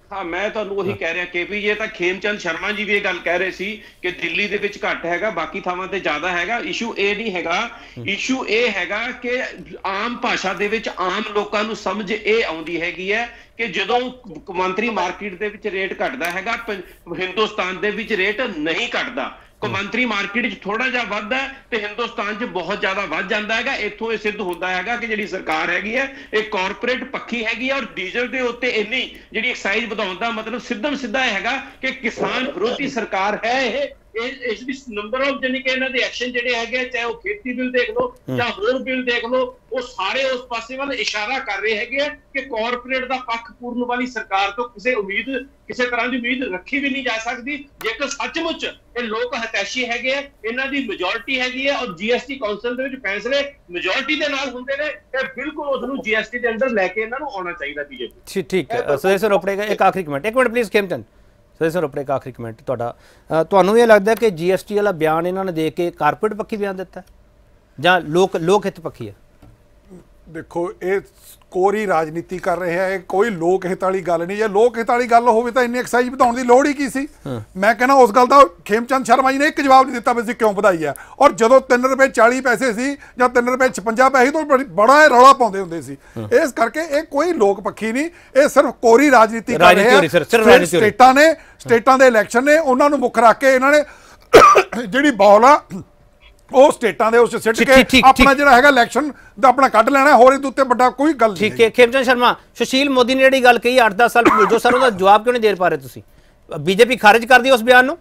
हाँ मैं ਤੁਹਾਨੂੰ ਉਹੀ ਕਹਿ ਰਿਹਾ ਕੇਪੀ ਜੀ, ਤਾਂ ਖੇਮਚੰਦ ਸ਼ਰਮਾ ਜੀ ਵੀ ਇਹ ਗੱਲ ਕਹਿ ਰਹੇ ਸੀ ਕਿ ਦਿੱਲੀ ਦੇ ਵਿੱਚ ਘੱਟ ਹੈਗਾ, ਬਾਕੀ ਥਾਵਾਂ ਤੇ ਜ਼ਿਆਦਾ ਹੈਗਾ। ਇਸ਼ੂ ਇਹ ਨਹੀਂ ਹੈਗਾ, ਇਸ਼ੂ ਇਹ ਹੈਗਾ ਕਿ ਆਮ ਭਾਸ਼ਾ ਦੇ ਵਿੱਚ ਆਮ ਲੋਕਾਂ ਨੂੰ ਸਮਝ ਇਹ ਆਉਂਦੀ ਹੈਗੀ ਹੈ ਕਿ ਜਦੋਂ ਕੌਮਾਂਤਰੀ ਮਾਰਕੀਟ ਦੇ ਵਿੱਚ ਰੇਟ ਘਟਦਾ ਹੈਗਾ, ਹਿੰਦੁਸਤਾਨ ਦੇ ਵਿੱਚ ਰੇਟ ਨਹੀਂ ਘਟਦਾ। ਕੌਮਾਂਤਰੀ ਮਾਰਕੀਟ 'ਚ ਥੋੜਾ ਜਿਹਾ ਵੱਧਦਾ ਤੇ ਹਿੰਦੁਸਤਾਨ 'ਚ ਬਹੁਤ ਜ਼ਿਆਦਾ ਵੱਧ ਜਾਂਦਾ ਹੈਗਾ। ਇੱਥੋਂ ਇਹ ਸਿੱਧ ਹੁੰਦਾ ਹੈਗਾ ਕਿ ਜਿਹੜੀ ਸਰਕਾਰ ਹੈਗੀ ਹੈ ਇਹ ਕਾਰਪੋਰੇਟ ਪੱਖੀ ਹੈਗੀ ਹੈ, ਔਰ ਡੀਜ਼ਲ ਦੇ ਉੱਤੇ ਇੰਨੀ ਜਿਹੜੀ ਐਕਸਾਈਜ਼ ਵਧਾਉਣ ਦਾ ਮਤਲਬ ਸਿੱਧਮ ਸਿੱਧਾ ਇਹ ਹੈਗਾ ਕਿ ਕਿਸਾਨ ਵਿਰੋਧੀ ਸਰਕਾਰ ਹੈ ਇਹ। ਇਸ ਦੀ ਨੰਬਰ ਆਫ ਜਾਨੀ ਕਿ ਇਹਨਾਂ ਦੇ ਐਕਸ਼ਨ ਜਿਹੜੇ ਹੈਗੇ, ਚਾਹੇ ਉਹ ਖੇਤੀ ਬਿੱਲ ਦੇਖ ਲਓ ਜਾਂ ਹੋਰ ਬਿੱਲ ਦੇਖ ਲਓ, ਉਹ ਸਾਰੇ ਉਸ ਪਾਸੇ ਵੱਲ ਇਸ਼ਾਰਾ ਕਰ ਰਹੇ ਹੈਗੇ ਕਿ ਕਾਰਪੋਰੇਟ ਦਾ ਪੱਖ ਪੂਰਨ ਵਾਲੀ ਸਰਕਾਰ ਤੋਂ ਕਿਸੇ ਉਮੀਦ ਕਿਸੇ ਤਰ੍ਹਾਂ ਦੀ ਉਮੀਦ ਰੱਖੀ ਵੀ ਨਹੀਂ ਜਾ ਸਕਦੀ। ਜੇਕਰ ਸੱਚਮੁੱਚ ਇਹ ਲੋਕ ਹਤੈਸ਼ੀ ਹੈਗੇ, ਇਹਨਾਂ ਦੀ ਮੈਜੋਰਟੀ ਹੈਗੀ ਹੈ ਔਰ ਜੀਐਸਟੀ ਕੌਂਸਲ ਦੇ ਵਿੱਚ ਫੈਸਲੇ ਮੈਜੋਰਟੀ ਦੇ ਨਾਲ ਹੁੰਦੇ ਨੇ, ਤੇ ਬਿਲਕੁਲ ਉਸ ਨੂੰ ਜੀਐਸਟੀ ਦੇ ਅੰਦਰ ਲੈ ਕੇ ਇਹਨਾਂ ਨੂੰ ਆਉਣਾ ਚਾਹੀਦਾ ਬੀਜੇਪੀ। ਠੀਕ ਹੈ ਸੁਦੇਸ਼ ਰੋਪੜੇ, ਇੱਕ ਆਖਰੀ ਕਮੈਂਟ ਇੱਕ ਮਿੰਟ ਪਲੀਜ਼ ਖੇਮਚੰਦ। ਸੁਦੇਸ਼ ਰੋਪੜੇ ਇੱਕ ਆਖਰੀ ਕਮੈਂਟ ਤੁਹਾਡਾ, ਤੁਹਾਨੂੰ ਇਹ ਲੱਗਦਾ ਕਿ ਜੀਐਸਟੀ ਵਾਲਾ ਬਿਆਨ ਇਹਨਾਂ ਨੇ ਦੇ ਕੇ ਕਾਰਪੋਰੇਟ ਪੱਖੀ ਬਿਆਨ ਦਿੱਤਾ ਜਾਂ ਲੋਕ ਲੋਕ ਹਿੱਤ ਪੱਖੀ ਹੈ? ਦੇਖੋ ਇਹ ਕੋਰੀ ਰਾਜਨੀਤੀ ਕਰ ਰਹੇ ਹੈ, ਇਹ ਕੋਈ ਲੋਕ ਹਿੱਤ ਵਾਲੀ ਗੱਲ ਨਹੀਂ। ਜੇ ਲੋਕ ਹਿੱਤ ਵਾਲੀ ਗੱਲ ਹੋਵੇ ਤਾਂ ਇੰਨੀ ਐਕਸਾਈਜ਼ ਵਧਾਉਣ ਦੀ ਲੋੜ ਹੀ ਕੀ ਸੀ? ਮੈਂ ਕਹਿੰਦਾ ਉਸ ਗੱਲ ਦਾ ਖੇਮਚੰਦ ਸ਼ਰਮਾ ਜੀ ਨੇ ਇੱਕ ਜਵਾਬ ਨਹੀਂ ਦਿੱਤਾ ਵੀ ਅਸੀਂ ਕਿਉਂ ਵਧਾਈ ਹੈ। ਔਰ ਜਦੋਂ ਤਿੰਨ ਰੁਪਏ ਚਾਲੀ ਪੈਸੇ ਸੀ ਜਾਂ ਤਿੰਨ ਰੁਪਏ ਛਪੰਜਾ ਪੈਸੇ ਤੋਂ ਬੜਾ ਇਹ ਰੌਲਾ ਪਾਉਂਦੇ ਹੁੰਦੇ ਸੀ। ਇਸ ਕਰਕੇ ਇਹ ਕੋਈ ਲੋਕ ਪੱਖੀ ਨਹੀਂ, ਇਹ ਸਿਰਫ ਕੋਰੀ ਰਾਜਨੀਤੀ ਕਰ ਰਹੇ ਹੈ। ਸਟੇਟਾਂ ਨੇ ਸਟੇਟਾਂ ਦੇ ਇਲੈਕਸ਼ਨ ਨੇ, ਉਹਨਾਂ ਨੂੰ ਮੁੱਖ ਰੱਖ ਕੇ ਇਹਨਾਂ ਨੇ ਜਿਹੜੀ ਬੌਲ ਆ ਉਹ ਸਟੇਟਾਂ ਦੇ ਉਸ ਸਿੱਟ ਕੇ ਆਪਣਾ ਜਿਹੜਾ ਹੈਗਾ ਇਲੈਕਸ਼ਨ ਦਾ ਆਪਣਾ ਕੱਢ ਲੈਣਾ, ਹੋਰ ਇਹਦੇ ਉੱਤੇ ਵੱਡਾ ਕੋਈ ਗੱਲ ਨਹੀਂ। ਠੀਕ ਹੈ ਖੇਮਚੰਦ ਸ਼ਰਮਾ, ਸੁਸ਼ੀਲ ਮੋਦੀ ਨੇ ਜਿਹੜੀ ਗੱਲ ਕਹੀ ਅੱਠ ਦਸ ਸਾਲ ਭੁੱਲ ਜਾਓ, ਸਰ ਉਹਦਾ ਜਵਾਬ क्यों नहीं दे पा रहे ਤੁਸੀਂ? बीजेपी खारिज कर दी उस बयान?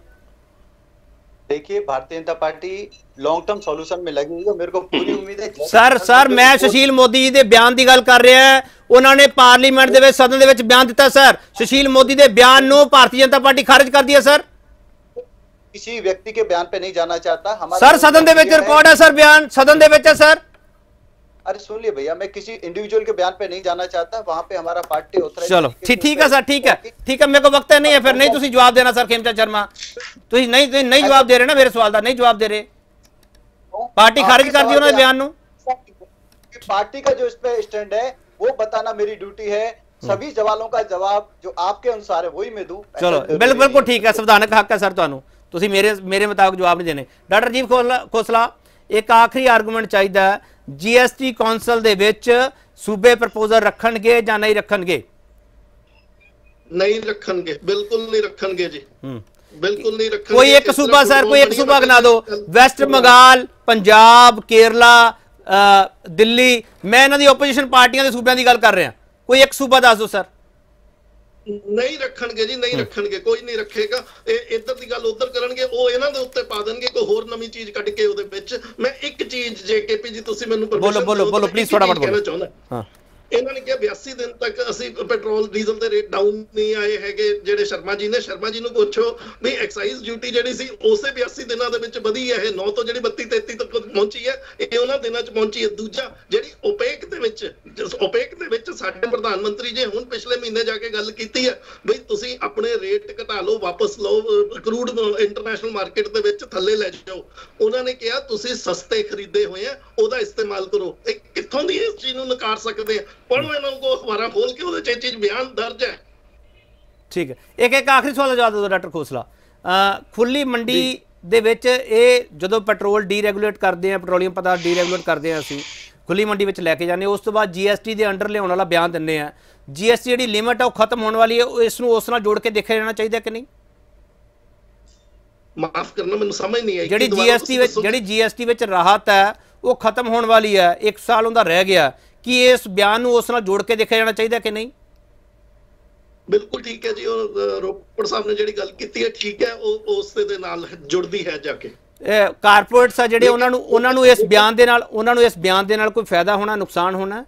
देखिए Bharatiya Janata party long term solution में लगी हुई है, मेरे को पूरी उम्मीद है। सर सर मैं सुशील मोदी जी दे बयान की गल कर रहा है, उन्होंने पार्लीमेंट दे विच सदन दे विच बयान दिता। सर सुशील मोदी दे बयान नूं भारतीय जनता पार्टी खारिज कर दी है। सर किसी व्यक्ति के बयान पे नहीं जाना चाहता। हमारा सर सदन दे विच रिकॉर्ड है, सर बयान सदन दे विच है। सर अरे सुन लिए भैया, मैं किसी इंडिविजुअल के बयान पे नहीं जाना चाहता, वहां पे हमारा पार्टी होता है। चलो ठीक ठीक है सर, ठीक है ठीक है, मेरे को वक्त नहीं है फिर नहीं तुसी जवाब देना। सर खेमचंद शर्मा तुसी नहीं तुसी नहीं जवाब दे रहे ना मेरे सवाल दा, नहीं जवाब दे रहे। पार्टी खारिज कर दी उन्होंने बयान नूं। पार्टी का जो इस पे स्टैंड है वो बताना मेरी ड्यूटी है। सभी सवालों का जवाब जो आपके अनुसार है वही मैं दूं। चलो बिल्कुल बिल्कुल ठीक है, संवैधानिक हक है सर तुहानूं, तुसी मेरे मेरे मुताबिक जवाब नहीं देने। डॉक्टर राजीव खोसला एक आखिरी आर्गूमेंट चाहिए, जीएसटी कौंसल दे विच सूबे प्रपोजल रखणगे या नहीं रखणगे? नहीं रखणगे, बिल्कुल नहीं रखणगे जी, बिल्कुल नहीं रखणगे। कोई एक सूबा सर, कोई एक सूबा गिना दो, वेस्ट बंगाल, पंजाब, केरला, दिल्ली। मैं इन्हां दी ओपोजिशन पार्टियां दे सूबियां दी गल कर रहा, कोई एक सूबा दस दो सर। नहीं रखणगे जी, नहीं रखणगे, कोई नहीं रखेगा। इधर दी गल उधर करनगे, ओ इन्हां दे उत्ते पा देणगे कोई होर नवीं चीज कढ के ओदे विच। मैं एक चीज जे केपी जी तुसीं मैनूं बोलो बोलो बोलो प्लीज फटाफट बोलो। हां ਇਹਨਾਂ ਨੇ ਕਿਹਾ ਬਿਆਸੀ ਦਿਨ ਤੱਕ ਅਸੀਂ ਪੈਟਰੋਲ ਡੀਜ਼ਲ ਦੇ ਰੇਟ ਡਾਊਨ ਨਹੀਂ ਆਏ ਹੈਗੇ। ਜਿਹੜੇ ਸ਼ਰਮਾ ਜੀ ਨੇ, ਸ਼ਰਮਾ ਜੀ ਨੂੰ ਪੁੱਛੋ ਵੀ ਐਕਸਾਈਜ਼ ਡਿਊਟੀ ਜਿਹੜੀ ਸੀ ਉਸੇ ਬਿਆਸੀ ਦਿਨਾਂ ਦੇ ਵਿੱਚ ਵਧੀ ਹੈ, ਇਹ ਨੌ ਤੋਂ ਜਿਹੜੀ ਬੱਤੀ ਤੇਤੀ ਤੱਕ ਪਹੁੰਚੀ ਹੈ, ਇਹ ਉਹਨਾਂ ਦਿਨਾਂ 'ਚ ਪਹੁੰਚੀ ਹੈ। ਦੂਜਾ ਜਿਹੜੀ ਓਪੇਕ ਦੇ ਵਿੱਚ ਓਪੇਕ ਦੇ ਵਿੱਚ ਸਾਡੇ ਪ੍ਰਧਾਨ ਮੰਤਰੀ ਜੀ ਹੁਣ ਪਿਛਲੇ ਮਹੀਨੇ ਜਾ ਕੇ ਗੱਲ ਕੀਤੀ ਹੈ ਬਈ ਤੁਸੀਂ ਆਪਣੇ ਰੇਟ ਘਟਾ ਲਓ, ਵਾਪਸ ਲਓ, ਕਰੂਡ ਇੰਟਰਨੈਸ਼ਨਲ ਮਾਰਕੀਟ ਦੇ ਵਿੱਚ ਥੱਲੇ ਲੈ ਜਾਓ। ਉਹਨਾਂ ਨੇ ਕਿਹਾ ਤੁਸੀਂ ਸਸਤੇ ਖਰੀਦੇ ਹੋਏ ਆ, ਉਹਦਾ ਇਸਤੇਮਾਲ ਕਰੋ। ਇਹ ਕਿੱਥੋਂ ਦੀ ਇਸ ਚੀਜ਼ ਨੂੰ ਨਕਾਰ ਸਕਦੇ ਆ? पढ़ो इन्हों को अखबार खोल के उहदे च चीज बयान दर्ज है। ठीक है, एक एक आखिरी सवाल जवाब दो डॉक्टर खोसला। खुली मंडी दे विच ਇਹ ਜਦੋਂ ਪੈਟਰੋਲ ਡੀਰੈਗੂਲੇਟ ਕਰਦੇ ਆ, ਪੈਟਰੋਲੀਅਮ ਪਦਾਰਥ ਡੀਰੈਗੂਲੇਟ ਕਰਦੇ ਆ, ਅਸੀਂ ਖੁੱਲੀ ਮੰਡੀ ਵਿੱਚ ਲੈ ਕੇ ਜਾਂਦੇ, ਉਸ ਤੋਂ ਬਾਅਦ ਜੀਐਸਟੀ ਦੇ ਅੰਡਰ ਲਿਆਉਣ ਵਾਲਾ ਬਿਆਨ ਦਿੰਦੇ ਆ। ਜੀਐਸਟੀ ਜਿਹੜੀ ਲਿਮਿਟ ਆ ਉਹ ਖਤਮ ਹੋਣ ਵਾਲੀ ਹੈ, ਇਸ ਨੂੰ ਉਸ ਨਾਲ ਜੋੜ ਕੇ ਦੇਖਿਆ ਜਾਣਾ ਚਾਹੀਦਾ ਕਿ ਨਹੀਂ? ਮਾਫ ਕਰਨਾ ਮੈਨੂੰ ਸਮਝ ਨਹੀਂ ਆਈ। ਜਿਹੜੀ ਜੀਐਸਟੀ ਵਿੱਚ ਜਿਹੜੀ ਜੀਐਸਟੀ ਵਿੱਚ ਰਾਹਤ ਹੈ ਉਹ ਖਤਮ ਹੋਣ ਵਾਲੀ ਹੈ, ਇੱਕ ਸਾਲ ਉਹਦਾ ਰਹਿ ਗਿਆ, कि इस बयान ਨੂੰ ਉਸ ਨਾਲ ਜੋੜ ਕੇ ਦੇਖਿਆ ਜਾਣਾ ਚਾਹੀਦਾ ਕਿ ਨਹੀਂ? ਬਿਲਕੁਲ ਠੀਕ ਹੈ ਜੀ, ਉਹ ਰੋਪੜ ਸਾਹਿਬ ਨੇ ਜਿਹੜੀ ਗੱਲ ਕੀਤੀ ਹੈ ਠੀਕ ਹੈ, ਉਹ ਉਸ ਦੇ ਨਾਲ ਜੁੜਦੀ ਹੈ ਜਾ ਕੇ। ਕਾਰਪੋਰੇਟਸ ਆ ਜਿਹੜੇ ਉਹਨਾਂ ਨੂੰ ਉਹਨਾਂ ਨੂੰ ਇਸ ਬਿਆਨ ਦੇ ਨਾਲ ਉਹਨਾਂ ਨੂੰ ਇਸ ਬਿਆਨ ਦੇ ਨਾਲ ਕੋਈ ਫਾਇਦਾ ਹੋਣਾ, ਨੁਕਸਾਨ ਹੋਣਾ?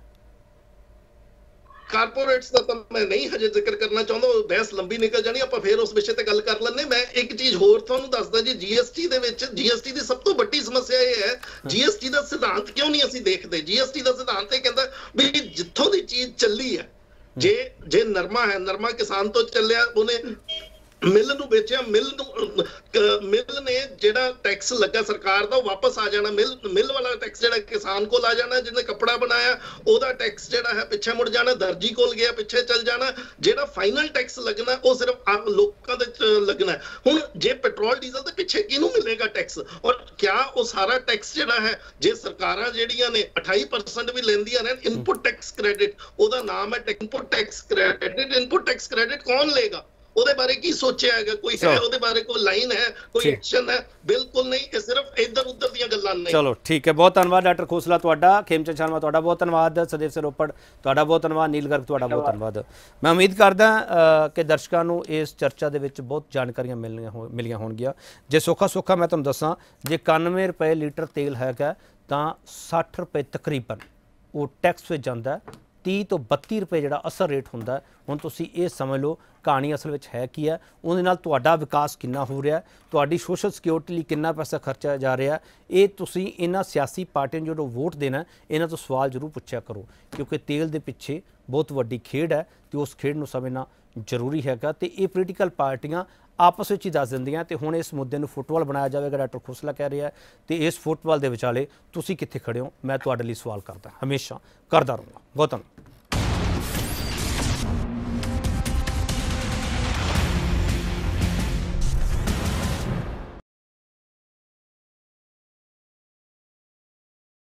ਕਾਰਪੋਰੇਟਸ ਦਾ ਤਾਂ ਮੈਂ ਨਹੀਂ ਹਜੇ ਜ਼ਿਕਰ ਕਰਨਾ ਚਾਹੁੰਦਾ, ਉਹ ਬਹਿਸ ਲੰਬੀ ਨਿਕਲ ਜਾਣੀ, ਆਪਾਂ ਫੇਰ ਉਸ ਵਿਸ਼ੇ ਤੇ ਗੱਲ ਕਰ ਲੈਂਦੇ। ਮੈਂ ਇੱਕ ਚੀਜ਼ ਹੋਰ ਤੁਹਾਨੂੰ ਦੱਸਦਾ ਜੀ, ਜੀਐਸਟੀ ਦੇ ਵਿੱਚ ਜੀਐਸਟੀ ਦੀ ਸਭ ਤੋਂ ਵੱਡੀ ਸਮੱਸਿਆ ਇਹ ਹੈ, ਜੀਐਸਟੀ ਦਾ ਸਿਧਾਂਤ ਕਿਉਂ ਨਹੀਂ ਅਸੀਂ ਦੇਖਦੇ? ਜੀਐਸਟੀ ਦਾ ਸਿਧਾਂਤ ਇਹ ਕਹਿੰਦਾ ਵੀ ਜਿੱਥੋਂ ਦੀ ਚੀਜ਼ ਚੱਲੀ ਹੈ, ਜੇ ਜੇ ਨਰਮਾ ਹੈ, ਨਰਮਾ ਕਿਸਾਨ ਤੋਂ ਚੱਲਿਆ, ਉਹਨੇ ਮਿਲ ਨੂੰ ਵੇਚਿਆ, ਮਿਲ ਨੂੰ ਮਿਲ ਨੇ ਜਿਹੜਾ ਟੈਕਸ ਲੱਗਾ ਸਰਕਾਰ ਦਾ ਉਹ ਵਾਪਸ ਆ ਜਾਣਾ, ਮਿਲ ਮਿਲ ਵਾਲਾ ਟੈਕਸ ਜਿਹੜਾ ਕਿਸਾਨ ਕੋਲ ਆ ਜਾਣਾ, ਜਿਹਨੇ ਕੱਪੜਾ ਬਣਾਇਆ ਉਹਦਾ ਟੈਕਸ ਜਿਹੜਾ ਹੈ ਪਿੱਛੇ ਮੁੜ ਜਾਣਾ, ਦਰਜੀ ਕੋਲ ਗਿਆ ਪਿੱਛੇ ਚੱਲ ਜਾਣਾ, ਜਿਹੜਾ ਫਾਈਨਲ ਟੈਕਸ ਲੱਗਣਾ ਉਹ ਸਿਰਫ ਲੋਕਾਂ ਦੇ ਲੱਗਣਾ। ਹੁਣ ਜੇ ਪੈਟਰੋਲ ਡੀਜ਼ਲ ਦੇ ਪਿੱਛੇ ਕਿਹਨੂੰ ਮਿਲੇਗਾ ਟੈਕਸ, ਔਰ ਕਿਆ ਉਹ ਸਾਰਾ ਟੈਕਸ ਜਿਹੜਾ ਹੈ ਜੇ ਸਰਕਾਰਾਂ ਜਿਹੜੀਆਂ ਨੇ ਅਠਾਈ ਪਰਸੈਂਟ ਵੀ ਲੈਂਦੀਆਂ ਨੇ ਇਨਪੁਟ ਟੈਕਸ ਕ੍ਰੈਡਿਟ, ਉਹਦਾ ਨਾਮ ਹੈ input tax credit, input tax credit ਕੌਣ ਲਏਗਾ, ਉਹਦੇ ਬਾਰੇ ਕੀ ਸੋਚਿਆ ਹੈਗਾ, ਕੋਈ ਹੈ ਉਹਦੇ ਬਾਰੇ ਕੋਈ ਲਾਈਨ ਹੈ, ਕੋਈ ਐਕਸ਼ਨ ਹੈ? ਬਿਲਕੁਲ ਨਹੀਂ, ਇਹ ਸਿਰਫ ਇੱਧਰ ਉੱਧਰ ਦੀਆਂ ਗੱਲਾਂ ਨੇ। ਚਲੋ ਠੀਕ ਹੈ, ਬਹੁਤ ਧੰਨਵਾਦ ਡਾਕਟਰ ਖੋਸਲਾ ਤੁਹਾਡਾ, ਖੇਮਚੰਦ ਸ਼ਰਮਾ ਤੁਹਾਡਾ ਬਹੁਤ ਧੰਨਵਾਦ, ਸਦੇਵ ਸਿੰਘ ਰੋਪੜ ਤੁਹਾਡਾ ਬਹੁਤ ਧੰਨਵਾਦ, ਨੀਲ ਗਰਗ ਤੁਹਾਡਾ ਬਹੁਤ ਧੰਨਵਾਦ। ਮੈਂ ਉਮੀਦ ਕਰਦਾ ਕਿ ਦਰਸ਼ਕਾਂ ਨੂੰ ਇਸ ਚਰਚਾ ਦੇ ਵਿੱਚ ਬਹੁਤ ਜਾਣਕਾਰੀਆਂ ਮਿਲਣੀਆਂ ਹੋ ਮਿਲੀਆਂ ਹੋਣਗੀਆਂ। ਜੇ ਸੌਖਾ ਸੌਖਾ ਮੈਂ ਤੁਹਾਨੂੰ ਦੱਸਾਂ, ਜੇ ਇਕਾਨਵੇਂ ਰੁਪਏ ਲੀਟਰ ਤੇਲ ਹੈਗਾ ਤਾਂ ਸੱਠ ਰੁਪਏ ਤਕਰੀਬਨ ਉਹ ਟੈਕਸ ਵਿੱਚ ਜਾਂਦਾ, तीह तो बत्ती रुपए जिहड़ा असर रेट हुंदा है। हुण तुसीं ये समझ लो कहानी असल विच है की है, उहदे नाल तुहाडा विकास किन्ना हो रहा है, तुहाडी सोशल सिक्योरिटी लई किन्ना पैसा खर्चा जा रहा है, ये तुसीं इन्हां सियासी पार्टियां जो वोट देना इन्हां तो सवाल जरूर पुछया करो, क्योंकि तेल दे पिछे बहुत वड्डी खेड है तो उस खेड नूं समझना जरूरी हैगा। तो ये पोलीटिकल पार्टियां आपस में ही दस दिंदियां ते हुण इस मुद्दे नूं फुटबाल बनाया जाएगा, डॉक्टर खोसला कह रहा है। तो इस फुटबाल के विचाले तुसीं कित्थे खड़े हो, मैं तुहाडे लई सवाल करदा, हमेशा करदा रहूँगा। बहुत धन्यवाद।